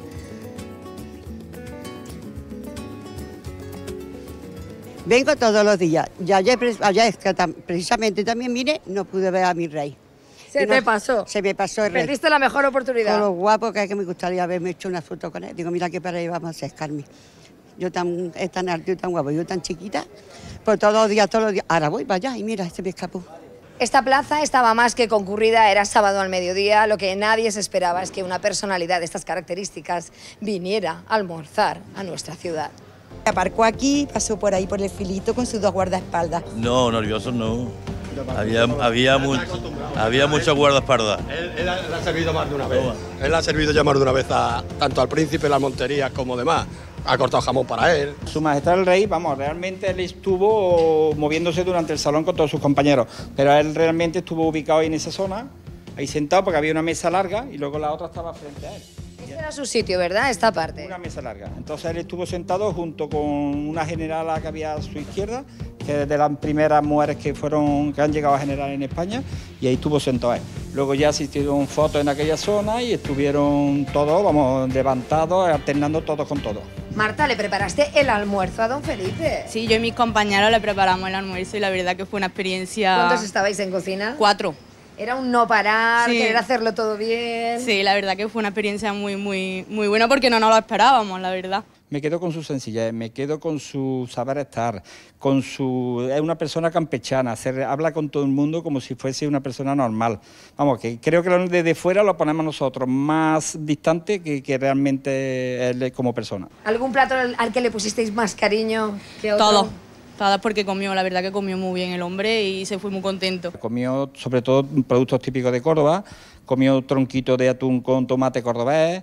Vengo todos los días. Y ayer, pre- ayer es que tam- precisamente también vine, no pude ver a mi rey. Se Y te no- pasó. Se me pasó el rey. Perdiste la mejor oportunidad. Con lo guapo que es que me gustaría haberme hecho una foto con él. Digo, mira qué para ahí vamos a hacer, Carmen. Yo tan, es tan alto y tan guapo, yo tan chiquita. Pues todos los días, todos los días. Ahora voy para allá y mira, se me escapó. Esta plaza estaba más que concurrida, era sábado al mediodía. Lo que nadie se esperaba es que una personalidad de estas características viniera a almorzar a nuestra ciudad. Aparcó aquí, pasó por ahí por el filito con sus dos guardaespaldas. No, nervioso no. Había, había, mu había muchos guardaespaldas. Él, él ha- le ha servido más de una vez. Él ha servido ya más de una vez a, tanto al príncipe, las monterías como demás. Ha cortado jamón para él. Su Majestad el Rey, vamos, realmente él estuvo moviéndose durante el salón con todos sus compañeros, pero él realmente estuvo ubicado ahí en esa zona, ahí sentado porque había una mesa larga y luego la otra estaba frente a él. Este era su sitio, ¿verdad? Esta parte. Una mesa larga. Entonces él estuvo sentado junto con una generala que había a su izquierda, que es de las primeras mujeres que fueron que han llegado a general en España, y ahí estuvo sentado él. Luego ya asistieron fotos en aquella zona y estuvieron todos, vamos, levantados, alternando todos con todos. Marta, ¿le preparaste el almuerzo a don Felipe? Sí, yo y mis compañeros le preparamos el almuerzo y la verdad que fue una experiencia... ¿Cuántos estabais en cocina? Cuatro. Era un no parar, Sí. querer hacerlo todo bien. Sí, la verdad que fue una experiencia muy, muy, muy buena porque no nos lo esperábamos, la verdad. Me quedo con su sencillez, me quedo con su saber estar, con su... Es una persona campechana, se habla con todo el mundo como si fuese una persona normal. Vamos, que creo que desde fuera lo ponemos nosotros más distante que, que realmente él como persona. ¿Algún plato al, al que le pusisteis más cariño que otro? Todo, todo porque comió, la verdad que comió muy bien el hombre y se fue muy contento. Comió sobre todo productos típicos de Córdoba, comió tronquito de atún con tomate cordobés,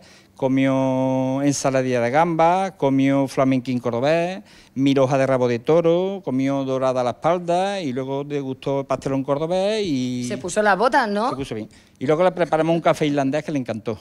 comió ensaladilla de gamba, comió flamenquín cordobés, miroja de rabo de toro, comió dorada a la espalda y luego degustó pastelón cordobés y... Se puso las botas, ¿no? Se puso bien. Y luego le preparamos un café irlandés que le encantó.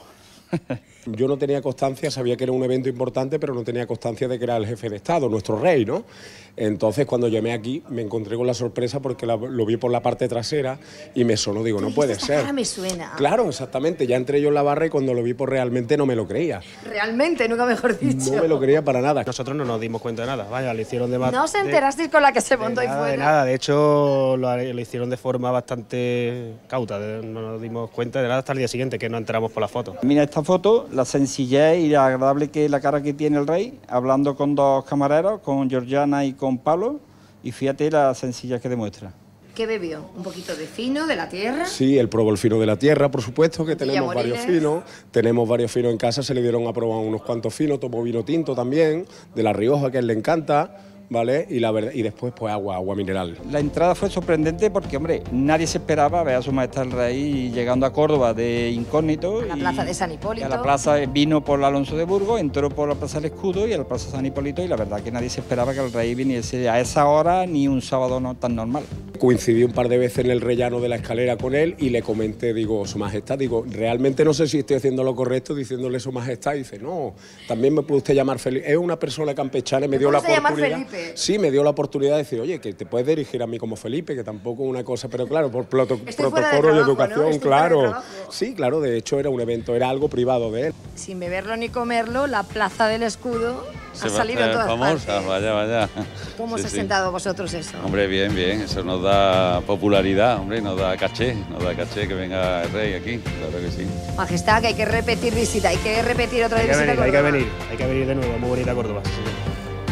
Yo no tenía constancia, sabía que era un evento importante, pero no tenía constancia de que era el jefe de Estado, nuestro rey, ¿no? Entonces, cuando llamé aquí, me encontré con la sorpresa porque la- lo vi por la parte trasera y me sonó, digo, no puede Esta ser. cara me suena. Claro, exactamente, ya entré yo en la barra y cuando lo vi, pues realmente no me lo creía. Realmente, nunca mejor dicho. No me lo creía para nada. Nosotros no nos dimos cuenta de nada, vaya, lo hicieron de más... ¿No os de- enterasteis con la que se montó de ahí nada, fuera? de nada, de hecho lo, lo hicieron de forma bastante cauta, de- no nos dimos cuenta de nada hasta el día siguiente, que nos enteramos por la foto. Mira esta foto, la sencillez y la agradable que la cara que tiene el rey, hablando con dos camareros, con Georgiana y con Pablo, y fíjate la sencillez que demuestra. ¿Qué bebió? ¿Un poquito de fino, de la tierra? Sí, él probó el fino de la tierra, por supuesto, que Villa tenemos varios Moriles. finos. Tenemos varios finos en casa, se le dieron a probar unos cuantos finos, tomó vino tinto también, de La Rioja, que a él le encanta, ¿vale? Y, la verdad, y después, pues agua, agua mineral. La entrada fue sorprendente porque, hombre, nadie se esperaba ver a su majestad el rey llegando a Córdoba de incógnito. A la y- plaza de San y Hipólito. a la plaza vino por Alonso de Burgos, entró por la plaza del Escudo y a la plaza San Hipólito, y la verdad que nadie se esperaba que el rey viniese a esa hora ni un sábado no tan normal. Coincidí un par de veces en el rellano de la escalera con él y le comenté, digo, su majestad, digo, realmente no sé si estoy haciendo lo correcto diciéndole su majestad. Y dice, no, también me puede usted llamar Felipe. Es una persona campechana y me ¿Te dio la puedes llamar oportunidad. Felipe? Sí, me dio la oportunidad de decir, oye, que te puedes dirigir a mí como Felipe, que tampoco es una cosa, pero claro, por proto- Estoy fuera de protocolo y trabajo, ¿no? educación, Estoy fuera de claro. trabajo. Sí, claro, de hecho era un evento, era algo privado de él. Sin beberlo ni comerlo, la plaza del escudo Se ha va a salido en hacer todas famosa, partes. vaya, vaya. ¿Cómo os Sí, ha sí. sentado vosotros eso? Hombre, bien, bien, eso nos da popularidad, hombre, nos da caché, nos da caché que venga el rey aquí, claro que sí. Majestad, que hay que repetir visita, hay que repetir otra Hay que visita. venir, a hay que Córdoba. venir, hay que venir de nuevo, muy bonita Córdoba. sí, sí.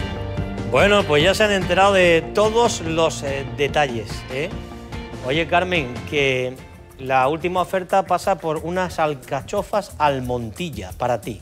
Bueno, pues ya se han enterado de todos los eh, detalles, ¿eh? Oye, Carmen, que la última oferta pasa por unas alcachofas al Montilla para ti.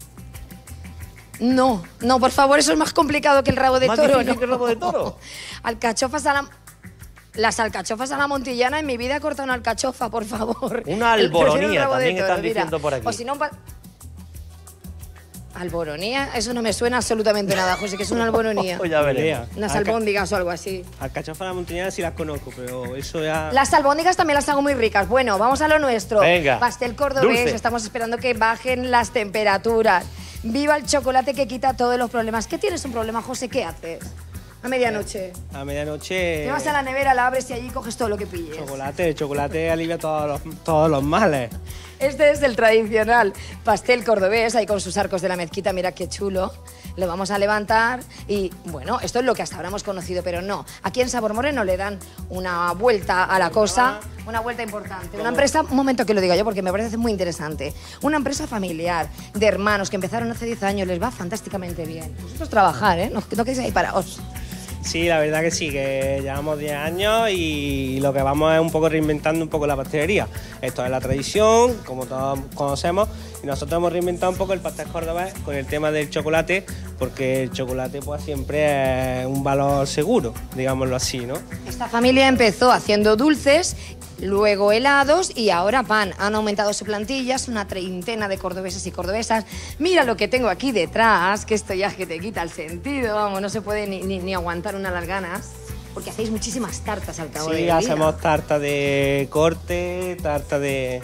No, no, por favor, eso es más complicado que el rabo de ¿Más toro. difícil ¿no? que el rabo de toro? Alcachofas a la... Las alcachofas a la montillana, en mi vida he cortado una alcachofa, por favor. Una El- prefiero el alboronía, rabo de también toro, están mira. diciendo por aquí. O si no, un pa- Alboronía, eso no me suena absolutamente nada, José, que es una alboronía. Pues ya veremos. Unas albóndigas o algo así. Alcachofas a la montañana sí las conozco, pero eso ya... Las albóndigas también las hago muy ricas. Bueno, vamos a lo nuestro. Venga. Pastel cordobés, Dulce. estamos esperando que bajen las temperaturas. Viva el chocolate que quita todos los problemas. ¿Qué tienes un problema, José? ¿Qué haces? A medianoche. A medianoche... Te vas a la nevera, la abres y allí coges todo lo que pilles. Chocolate, el chocolate alivia todos los, todos los males. Este es el tradicional pastel cordobés, ahí con sus arcos de la mezquita, mira qué chulo. Lo vamos a levantar y, bueno, esto es lo que hasta ahora hemos conocido, pero no. Aquí en Sabor Moreno le dan una vuelta a la cosa, una vuelta importante. Una empresa, un momento que lo diga yo porque me parece muy interesante, una empresa familiar de hermanos que empezaron hace diez años, les va fantásticamente bien. Vosotros trabajar, ¿eh? No, no quedéis ahí paraos. Sí, la verdad que sí, que llevamos diez años y lo que vamos es un poco reinventando un poco la pastelería. Esto es la tradición, como todos conocemos, y nosotros hemos reinventado un poco el pastel cordobés con el tema del chocolate, porque el chocolate pues siempre es un valor seguro, digámoslo así, ¿no? Esta familia empezó haciendo dulces, luego helados y ahora pan. Han aumentado su plantilla, es una treintena de cordobeses y cordobesas. Mira lo que tengo aquí detrás, que esto ya es que te quita el sentido, vamos, no se puede ni, ni, ni aguantar una las ganas, porque hacéis muchísimas tartas al cabo Sí, del día. hacemos tarta de corte, tarta de,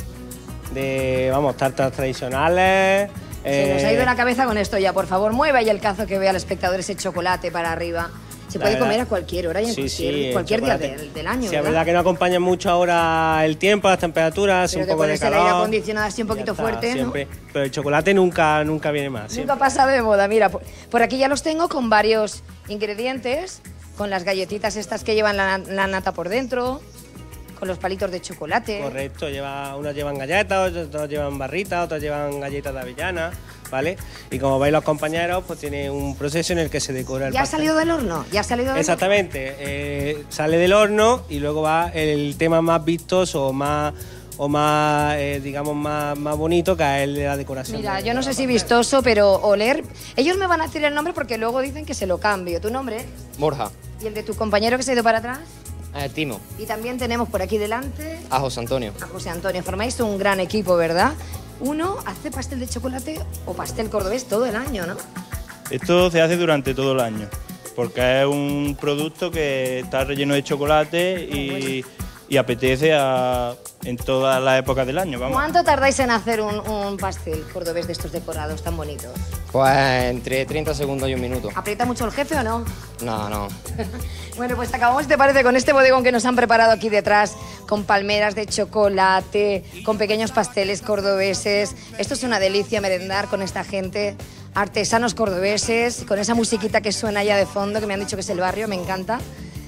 de vamos, tartas tradicionales. Se nos ha ido eh, la cabeza con esto ya, por favor, mueva ahí el cazo que vea al espectador ese chocolate para arriba. Se puede comer a cualquier hora y en sí, cualquier, sí, cualquier día chocolate. del, del año, Sí, ¿verdad? es verdad que no acompaña mucho ahora el tiempo, las temperaturas, Pero un te poco de pones el aire calor. acondicionado así un poquito está, fuerte, ¿no? siempre. Pero el chocolate nunca, nunca viene más. siempre. Nunca pasa de moda. Mira, por, por aquí ya los tengo con varios ingredientes, con las galletitas estas que llevan la, la nata por dentro, con los palitos de chocolate. Correcto, lleva, unos llevan galletas, otros llevan barritas, otros llevan galletas de avellana, ¿vale? Y como veis los compañeros, pues tiene un proceso en el que se decora el ¿Ya ha pastel. salido del horno? ¿Ya ha salido del Exactamente, eh, sale del horno y luego va el tema más vistoso o más, o más eh, digamos, más, más bonito, que es el de la decoración. Mira, de- yo no de sé la si pastel. vistoso, pero oler... Ellos me van a decir el nombre porque luego dicen que se lo cambio. ¿Tu nombre? Borja, ¿Y el de tu compañero que se ha ido para atrás? eh, Timo, Y también tenemos por aquí delante a José Antonio. a José Antonio. Formáis un gran equipo, ¿verdad? Uno hace pastel de chocolate o pastel cordobés todo el año, ¿no? Esto se hace durante todo el año, porque es un producto que está relleno de chocolate y, y apetece a, en todas las épocas del año. Vamos. ¿Cuánto tardáis en hacer un, un pastel cordobés de estos decorados tan bonitos? Pues entre treinta segundos y un minuto. ¿Aprieta mucho el jefe o no? No, no. Bueno, pues acabamos, ¿te parece? Con este bodegón que nos han preparado aquí detrás, con palmeras de chocolate, con pequeños pasteles cordobeses. Esto es una delicia merendar con esta gente, artesanos cordobeses, con esa musiquita que suena allá de fondo, que me han dicho que es el barrio, me encanta.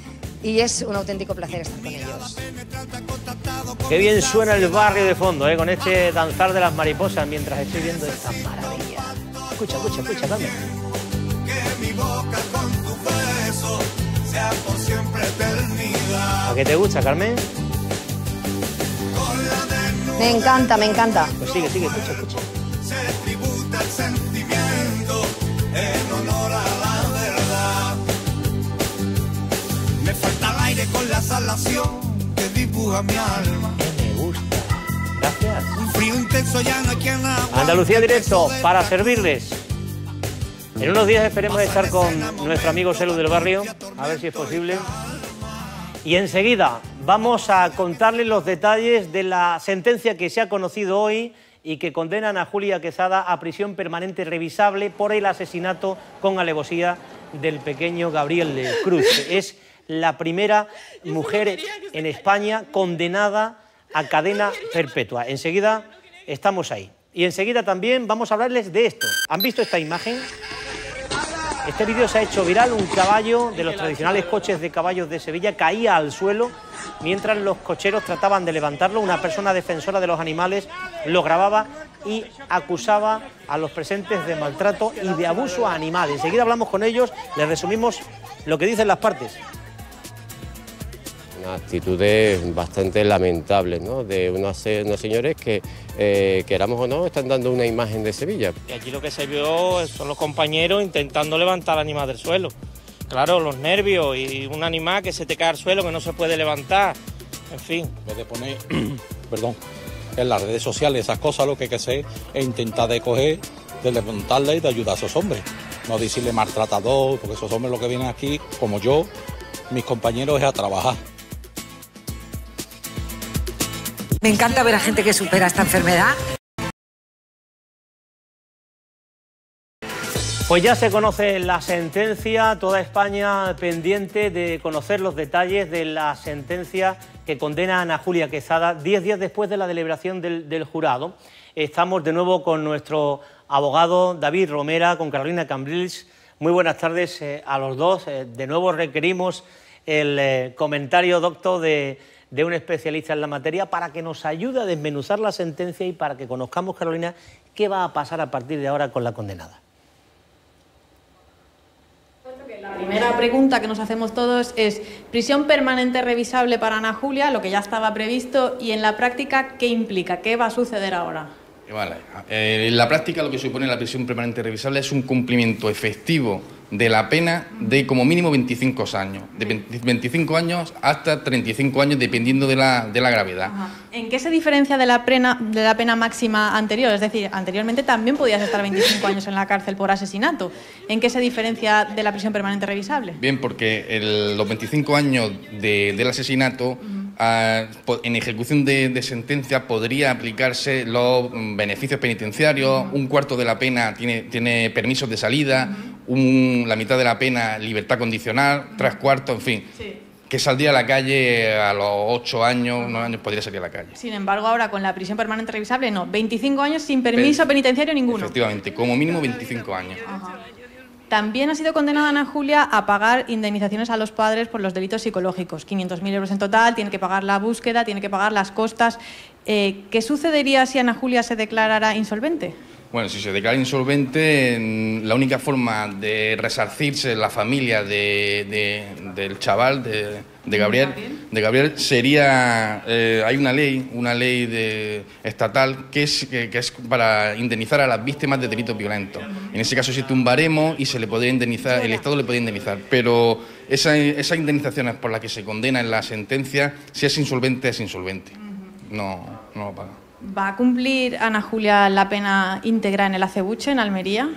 Y es un auténtico placer estar con ellos. Qué bien suena el barrio de fondo, ¿eh? Con este danzar de las mariposas mientras estoy viendo esta maravilla. Escucha, escucha, escucha, Carmen. Que mi boca con tu beso sea por siempre eternidad. ¿A qué te gusta, Carmen? Me encanta, me encanta. Pues sigue, sigue, escucha, escucha. Se tributa el sentimiento en honor a la verdad. Me falta el aire con la salación que dibuja mi alma. Me gusta. Gracias. Un frío intenso ya no hay quien aguante. Andalucía Directo, para servirles. En unos días esperemos estar con nuestro amigo Selu del Barrio, a ver si es posible. Y enseguida vamos a contarles los detalles de la sentencia que se ha conocido hoy y que condenan a Julia Quesada a prisión permanente revisable por el asesinato con alevosía del pequeño Gabriel Cruz. Es la primera mujer en España condenada a cadena perpetua. Enseguida estamos ahí. Y enseguida también vamos a hablarles de esto. ¿Han visto esta imagen? Este vídeo se ha hecho viral. Un caballo de los tradicionales coches de caballos de Sevilla caía al suelo mientras los cocheros trataban de levantarlo. Una persona defensora de los animales lo grababa y acusaba a los presentes de maltrato y de abuso a animales. Enseguida hablamos con ellos, les resumimos lo que dicen las partes. Actitudes bastante lamentables, ¿no? De unos, unos señores que, eh, queramos o no, están dando una imagen de Sevilla. Y aquí lo que se vio son los compañeros intentando levantar al animal del suelo. Claro, los nervios y un animal que se te cae al suelo, que no se puede levantar, en fin. En vez de poner, perdón, en las redes sociales esas cosas, lo que hay que hacer es intentar de coger de levantarle y de ayudar a esos hombres. No decirle maltratador, porque esos hombres lo que vienen aquí, como yo, mis compañeros, es a trabajar. Me encanta ver a gente que supera esta enfermedad. Pues ya se conoce la sentencia, toda España pendiente de conocer los detalles de la sentencia que condena a Ana Julia Quezada, diez días después de la deliberación del, del jurado. Estamos de nuevo con nuestro abogado David Romera, con Carolina Cambrils. Muy buenas tardes eh, a los dos. Eh, de nuevo requerimos el eh, comentario, doctor, de, de un especialista en la materia para que nos ayude a desmenuzar la sentencia y para que conozcamos, Carolina, qué va a pasar a partir de ahora con la condenada. La primera pregunta que nos hacemos todos es prisión permanente revisable para Ana Julia, lo que ya estaba previsto, y en la práctica, ¿qué implica? ¿Qué va a suceder ahora? Vale. Eh, en la práctica lo que supone la prisión permanente revisable es un cumplimiento efectivo de la pena de como mínimo veinticinco años, de veinticinco años hasta treinta y cinco años dependiendo de la, de la gravedad. Ajá. ¿En qué se diferencia de la, pena, de la pena máxima anterior? Es decir, anteriormente también podías estar veinticinco años en la cárcel por asesinato. ¿En qué se diferencia de la prisión permanente revisable? Bien, porque el, los veinticinco años de, del asesinato, uh-huh. uh, en ejecución de, de sentencia podría aplicarse los beneficios penitenciarios, uh-huh. un cuarto de la pena tiene, tiene permisos de salida, uh-huh. un, la mitad de la pena libertad condicional, uh-huh. tres cuartos, en fin. Sí. Que saldría a la calle a los ocho años, uh-huh. nueve años podría salir a la calle. Sin embargo, ahora con la prisión permanente revisable, no, veinticinco años sin permiso Pero, penitenciario ninguno. Efectivamente, como mínimo veinticinco años. Uh-huh. También ha sido condenada Ana Julia a pagar indemnizaciones a los padres por los delitos psicológicos, quinientos mil euros en total, tiene que pagar la búsqueda, tiene que pagar las costas. Eh, ¿Qué sucedería si Ana Julia se declarara insolvente? Bueno, si se declara insolvente, la única forma de resarcirse la familia de, de, del chaval, de, de, Gabriel, de Gabriel, sería... Eh, hay una ley, una ley de, estatal que es, que, que es para indemnizar a las víctimas de delitos violentos. En ese caso existe un baremo y se le podría indemnizar, el Estado le puede indemnizar, pero esa, esas indemnizaciones por las que se condena en la sentencia, si es insolvente, es insolvente. No, no lo paga. ¿Va a cumplir Ana Julia la pena íntegra en el acebuche, en Almería?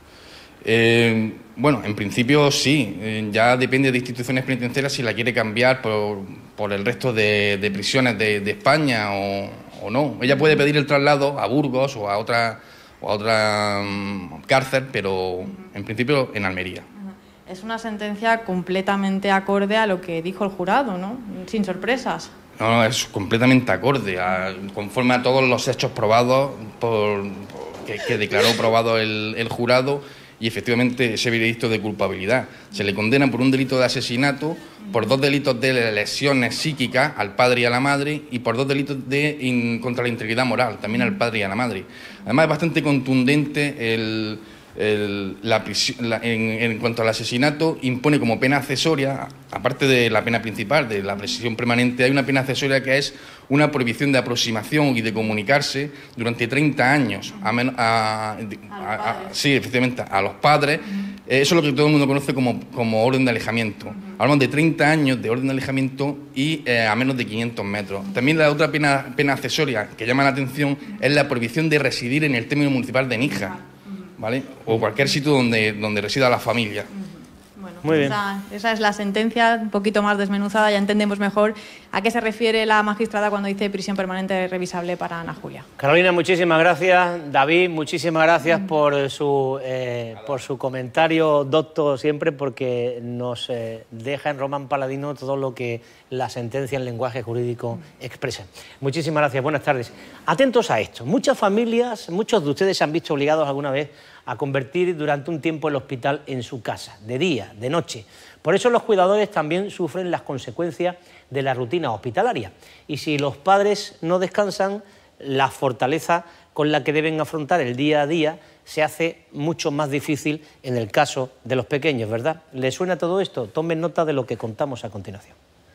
Eh, bueno, en principio sí. Eh, ya depende de instituciones penitenciarias si la quiere cambiar por, por el resto de, de prisiones de, de España o, o no. Ella puede pedir el traslado a Burgos o a otra, o a otra um, cárcel, pero en principio en Almería. Es una sentencia completamente acorde a lo que dijo el jurado, ¿no? Sin sorpresas. No, no, es completamente acorde, a, conforme a todos los hechos probados por, por, que, que declaró probado el, el jurado y efectivamente ese veredicto de culpabilidad. Se le condena por un delito de asesinato, por dos delitos de lesiones psíquicas al padre y a la madre y por dos delitos de in, contra la integridad moral, también al padre y a la madre. Además es bastante contundente el... El, la, la, en, en cuanto al asesinato, impone como pena accesoria, aparte de la pena principal, de la prisión permanente, hay una pena accesoria que es una prohibición de aproximación y de comunicarse durante treinta años, a, a, a, a, sí, efectivamente, a los padres. Uh-huh. Eso es lo que todo el mundo conoce como, como orden de alejamiento. Uh-huh. Hablamos de treinta años de orden de alejamiento y eh, a menos de quinientos metros. También la otra pena, pena accesoria que llama la atención es la prohibición de residir en el término municipal de Níjar, ¿vale? O cualquier sitio donde, donde resida la familia. Bueno, Muy bien. Esa, esa es la sentencia, un poquito más desmenuzada, ya entendemos mejor a qué se refiere la magistrada cuando dice prisión permanente revisable para Ana Julia. Carolina, muchísimas gracias. David, muchísimas gracias mm. por, su, eh, por su comentario docto siempre, porque nos eh, deja en Román Paladino todo lo que la sentencia en lenguaje jurídico mm. expresa. Muchísimas gracias, buenas tardes. Atentos a esto, muchas familias, muchos de ustedes se han visto obligados alguna vez a convertir durante un tiempo el hospital en su casa, de día, de noche. Por eso los cuidadores también sufren las consecuencias de la rutina hospitalaria. Y si los padres no descansan, la fortaleza con la que deben afrontar el día a día se hace mucho más difícil en el caso de los pequeños, ¿verdad? ¿Les suena todo esto? Tomen nota de lo que contamos a continuación.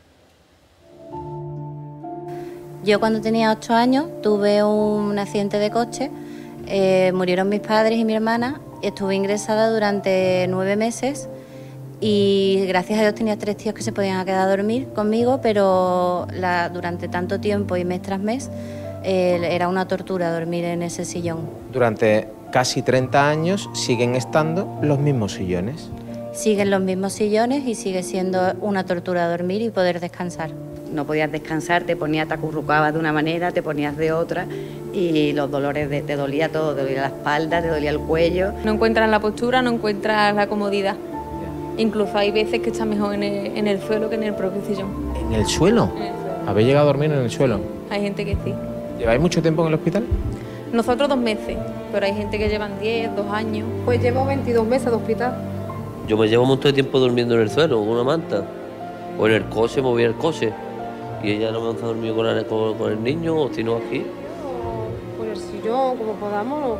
Yo cuando tenía ocho años tuve un accidente de coche. Eh, murieron mis padres y mi hermana, estuve ingresada durante nueve meses y gracias a Dios tenía tres tíos que se podían quedar a dormir conmigo, pero la, durante tanto tiempo y mes tras mes eh, era una tortura dormir en ese sillón. Durante casi treinta años siguen estando los mismos sillones. Siguen los mismos sillones y sigue siendo una tortura dormir y poder descansar. No podías descansar, te ponías, te acurrucabas de una manera, te ponías de otra y los dolores, de, te dolía todo, te dolía la espalda, te dolía el cuello. No encuentras la postura, no encuentras la comodidad. Incluso hay veces que está mejor en el, en el suelo que en el propio sillón. ¿En el suelo? En el suelo. ¿Habéis llegado a dormir en el suelo? Hay gente que sí. ¿Lleváis mucho tiempo en el hospital? Nosotros dos meses, pero hay gente que llevan diez, dos años. Pues llevo veintidós meses de hospital. Yo me llevo un montón de tiempo durmiendo en el suelo, con una manta. O en el coche, movía el coche. Y ella no me ha dormido con el, con, con el niño, o si no aquí. Por el sillón, como podamos.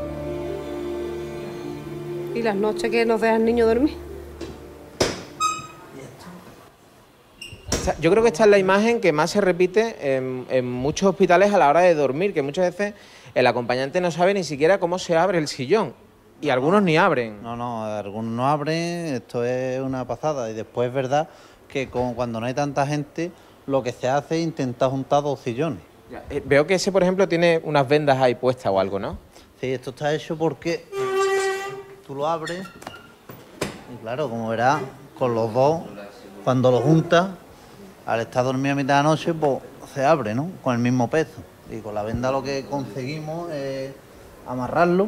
Y las noches que nos deja el niño dormir. Yo creo que esta es la imagen que más se repite en, en muchos hospitales a la hora de dormir, que muchas veces el acompañante no sabe ni siquiera cómo se abre el sillón. Y algunos ni abren. No, no, algunos no abren, esto es una pasada. Y después es verdad que como cuando no hay tanta gente, lo que se hace es intentar juntar dos sillones. Ya, eh, veo que ese, por ejemplo, tiene unas vendas ahí puestas o algo, ¿no? Sí, esto está hecho porque tú lo abres y claro, como verás, con los dos, cuando lo juntas, al estar dormido a mitad de la noche, pues se abre, ¿no? Con el mismo peso. Y con la venda lo que conseguimos es amarrarlo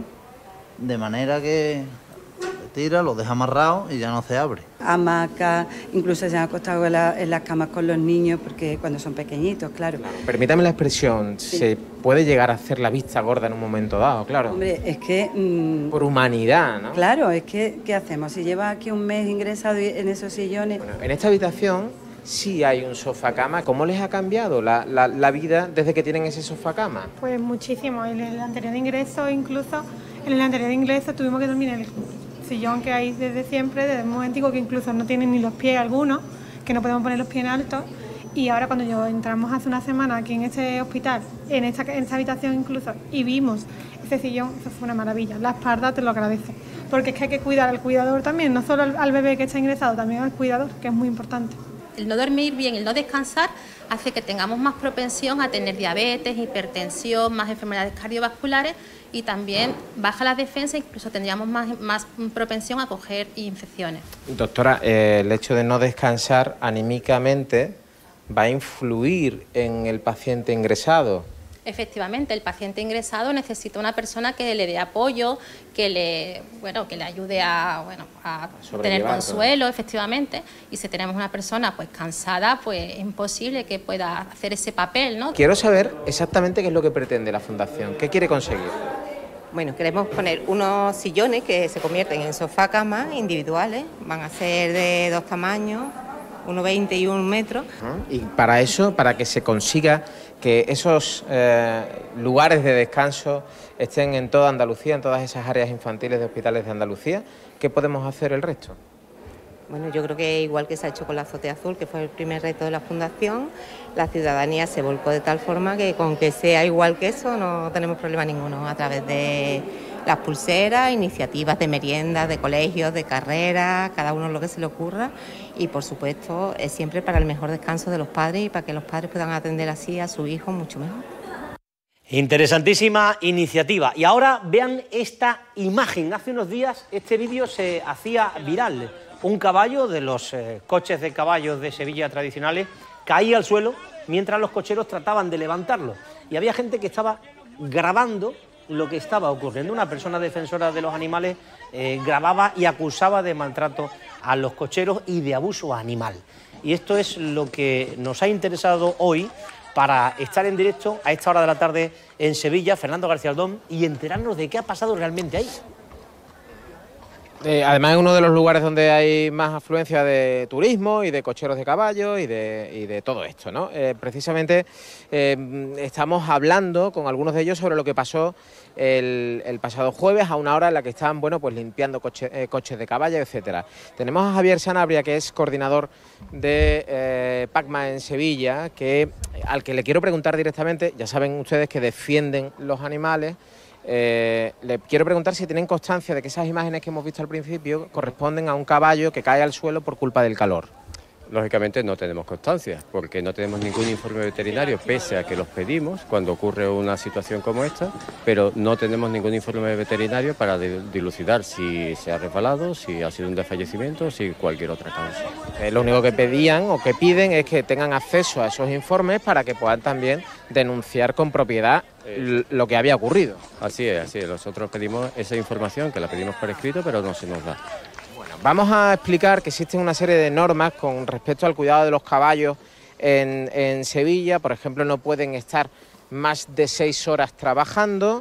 de manera que se tira, lo deja amarrado y ya no se abre. Hamacas, incluso se han acostado en, la, en las camas con los niños, porque cuando son pequeñitos, claro. Permítame la expresión, sí. Se puede llegar a hacer la vista gorda en un momento dado, claro. Hombre, es que... Mmm, por humanidad, ¿no? Claro, es que, ¿qué hacemos? Si lleva aquí un mes ingresado en esos sillones... Bueno, en esta habitación sí hay un sofá-cama. ¿Cómo les ha cambiado la, la, la vida desde que tienen ese sofá-cama? Pues muchísimo. En el anterior ingreso, incluso, en el anterior ingreso tuvimos que dormir en el sillón que hay desde siempre, desde un momentico que incluso no tienen ni los pies algunos, que no podemos poner los pies en alto. Y ahora cuando yo entramos hace una semana aquí en este hospital, en esta, en esta habitación incluso, y vimos ese sillón, eso fue una maravilla. La espalda te lo agradece, porque es que hay que cuidar al cuidador también, no solo al, al bebé que está ingresado, también al cuidador, que es muy importante. El no dormir bien, el no descansar, hace que tengamos más propensión a tener diabetes, hipertensión, más enfermedades cardiovasculares y también baja la defensa, incluso tendríamos más, más propensión a coger infecciones. Doctora, eh, el hecho de no descansar anímicamente va a influir en el paciente ingresado. Efectivamente, el paciente ingresado necesita una persona que le dé apoyo, que le, bueno, que le ayude a, bueno, a tener consuelo, efectivamente. Y si tenemos una persona pues cansada, pues es imposible que pueda hacer ese papel, ¿no? Quiero saber exactamente qué es lo que pretende la Fundación, qué quiere conseguir. Bueno, queremos poner unos sillones que se convierten en sofá-cama individuales, van a ser de dos tamaños, uno veinte y un metro. Y para eso, para que se consiga que esos eh, lugares de descanso estén en toda Andalucía, en todas esas áreas infantiles de hospitales de Andalucía, ¿qué podemos hacer el resto? Bueno, yo creo que igual que se ha hecho con la azotea azul, que fue el primer reto de la Fundación, la ciudadanía se volcó de tal forma que con que sea igual que eso no tenemos problema ninguno, a través de las pulseras, iniciativas de meriendas, de colegios, de carreras, cada uno lo que se le ocurra y por supuesto es siempre para el mejor descanso de los padres y para que los padres puedan atender así a su hijo mucho mejor. Interesantísima iniciativa. Y ahora vean esta imagen. Hace unos días este vídeo se hacía viral. Un caballo de los eh, coches de caballos de Sevilla tradicionales caía al suelo mientras los cocheros trataban de levantarlo. Y había gente que estaba grabando lo que estaba ocurriendo. Una persona defensora de los animales eh, grababa y acusaba de maltrato a los cocheros y de abuso animal. Y esto es lo que nos ha interesado hoy para estar en directo a esta hora de la tarde en Sevilla, Fernando García Aldón, y enterarnos de qué ha pasado realmente ahí. Eh, además es uno de los lugares donde hay más afluencia de turismo y de cocheros de caballo y de, y de todo esto, ¿no? Eh, precisamente eh, estamos hablando con algunos de ellos sobre lo que pasó el, el pasado jueves a una hora en la que estaban, bueno, pues limpiando coche, eh, coches de caballo, etcétera. Tenemos a Javier Sanabria, que es coordinador de eh, PACMA en Sevilla, que, al que le quiero preguntar directamente. Ya saben ustedes que defienden los animales. Eh, le quiero preguntar si tienen constancia de que esas imágenes que hemos visto al principio corresponden a un caballo que cae al suelo por culpa del calor. lógicamente no tenemos constancia, porque no tenemos ningún informe veterinario, pese a que los pedimos cuando ocurre una situación como esta, pero no tenemos ningún informe veterinario para dilucidar si se ha resbalado, si ha sido un desfallecimiento, si cualquier otra causa. Eh, lo único que pedían o que piden es que tengan acceso a esos informes para que puedan también denunciar con propiedad lo que había ocurrido. Así es, así es. Nosotros pedimos esa información, que la pedimos por escrito, pero no se nos da. Vamos a explicar que existen una serie de normas con respecto al cuidado de los caballos en, en Sevilla. Por ejemplo, no pueden estar más de seis horas trabajando,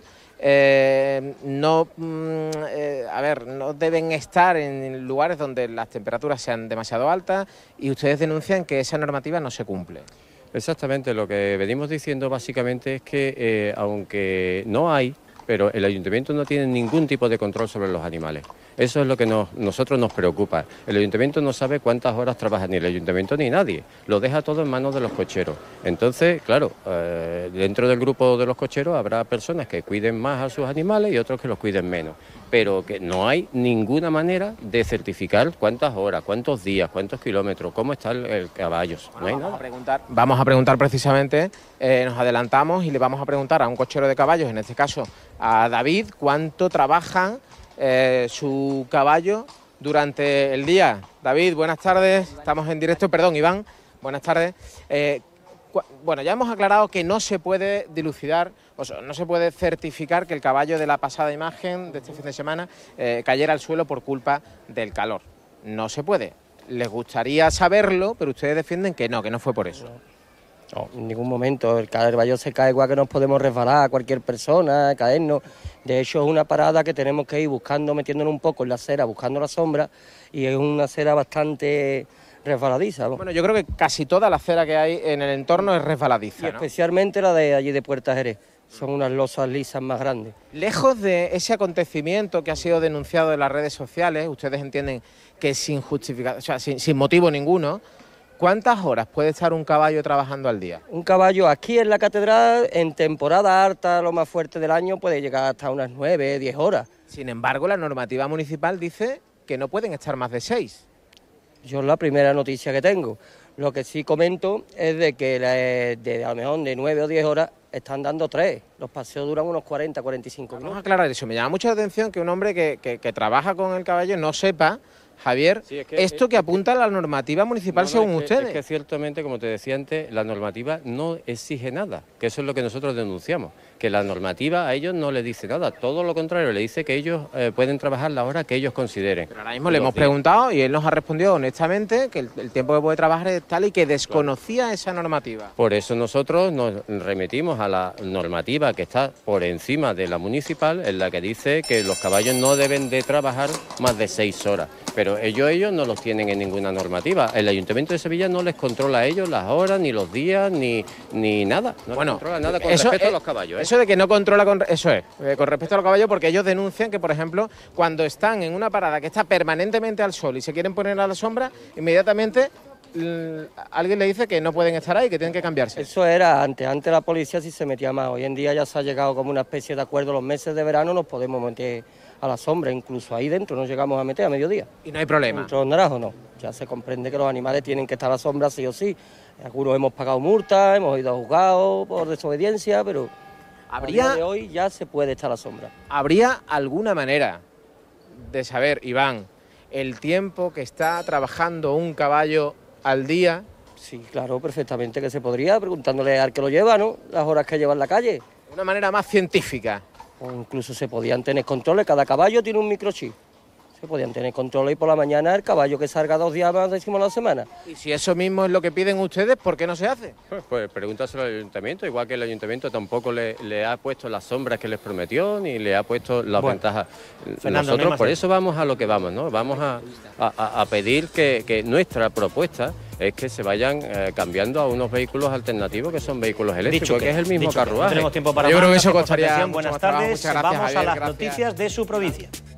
eh, no, mm, eh, a ver, no deben estar en lugares donde las temperaturas sean demasiado altas, y ustedes denuncian que esa normativa no se cumple. Exactamente, lo que venimos diciendo básicamente es que eh, aunque no hay, pero el ayuntamiento no tiene ningún tipo de control sobre los animales. Eso es lo que nos, nosotros nos preocupa. El ayuntamiento no sabe cuántas horas trabaja ni el ayuntamiento ni nadie. Lo deja todo en manos de los cocheros. Entonces, claro, eh, dentro del grupo de los cocheros habrá personas que cuiden más a sus animales y otros que los cuiden menos. Pero que no hay ninguna manera de certificar cuántas horas, cuántos días, cuántos kilómetros, cómo está el, el caballo. No hay vamos nada. A preguntar, vamos a preguntar precisamente, eh, nos adelantamos y le vamos a preguntar a un cochero de caballos, en este caso a David, cuánto trabajan Eh, su caballo durante el día. David, buenas tardes, estamos en directo, perdón, Iván, buenas tardes. Eh, bueno, ya hemos aclarado que no se puede dilucidar, o sea, no se puede certificar que el caballo de la pasada imagen de este fin de semana eh, cayera al suelo por culpa del calor. No se puede. Les gustaría saberlo, pero ustedes defienden que no, que no fue por eso. No, en ningún momento. El caballo se cae igual que nos podemos resbalar a cualquier persona, caernos. De hecho, es una parada que tenemos que ir buscando, metiéndonos un poco en la acera, buscando la sombra, y es una acera bastante resbaladiza. ¿no? Bueno, yo creo que casi toda la acera que hay en el entorno es resbaladiza, Y ¿no? especialmente la de allí de Puerta Jerez. Son unas losas lisas más grandes. Lejos de ese acontecimiento que ha sido denunciado en las redes sociales, ustedes entienden que sin justificación, o sea, sin, sin motivo ninguno, ¿cuántas horas puede estar un caballo trabajando al día? Un caballo aquí en la catedral, en temporada alta, lo más fuerte del año, puede llegar hasta unas nueve, diez horas. Sin embargo, la normativa municipal dice que no pueden estar más de seis. Yo es la primera noticia que tengo. Lo que sí comento es de que de, de, a lo mejor de nueve o diez horas están dando tres. Los paseos duran unos cuarenta, cuarenta y cinco minutos. Vamos a aclarar eso. Me llama mucho la atención que un hombre que, que, que trabaja con el caballo no sepa, Javier, sí, es que, esto que apunta a la normativa municipal no, no, según es que, ustedes. Es que ciertamente, como te decía antes, la normativa no exige nada, que eso es lo que nosotros denunciamos, que la normativa a ellos no les dice nada, todo lo contrario, le dice que ellos eh, pueden trabajar la hora que ellos consideren. Pero ahora mismo le hemos preguntado y él nos ha respondido honestamente que el, el tiempo que puede trabajar es tal y que desconocía claro. esa normativa. Por eso nosotros nos remitimos a la normativa que está por encima de la municipal, en la que dice que los caballos no deben de trabajar más de seis horas. Pero ellos, ellos no los tienen en ninguna normativa. El Ayuntamiento de Sevilla no les controla a ellos las horas, ni los días, ni, ni nada. No bueno, les controla nada con eso, respecto eh, a los caballos. ¿eh? Eso de que no controla, con, eso es, eh, con respecto a los caballos, porque ellos denuncian que, por ejemplo, cuando están en una parada que está permanentemente al sol y se quieren poner a la sombra, inmediatamente alguien le dice que no pueden estar ahí, que tienen que cambiarse. Eso era antes, antes la policía sí se metía más. Hoy en día ya se ha llegado como una especie de acuerdo, los meses de verano nos podemos meter a la sombra, incluso ahí dentro nos llegamos a meter a mediodía. Y no hay problema. Dentro de los naranjos no, ya se comprende que los animales tienen que estar a la sombra sí o sí. Algunos hemos pagado multas, hemos ido a juzgados por desobediencia, pero ¿Habría, a día de hoy ya se puede estar a la sombra. ¿Habría alguna manera de saber, Iván, el tiempo que está trabajando un caballo al día? Sí, claro, perfectamente que se podría, preguntándole al que lo lleva, ¿no? Las horas que lleva en la calle. De una manera más científica. O incluso se podían tener controles, cada caballo tiene un microchip. Se podían tener controles y por la mañana el caballo que salga dos días más decimos la semana. Y si eso mismo es lo que piden ustedes, ¿por qué no se hace? Pues, pues pregúntaselo al ayuntamiento, igual que el ayuntamiento tampoco le, le ha puesto las sombras que les prometió, ni le ha puesto las bueno, ventajas. Fernando, Nosotros no por eso vamos a lo que vamos, ¿no? Vamos a, a, a pedir que, que nuestra propuesta es que se vayan eh, cambiando a unos vehículos alternativos que son vehículos eléctricos, dicho que, que es el mismo carruaje. No tenemos tiempo para Yo más. creo que eso costaría Buenas tardes, vamos a las noticias de su provincia.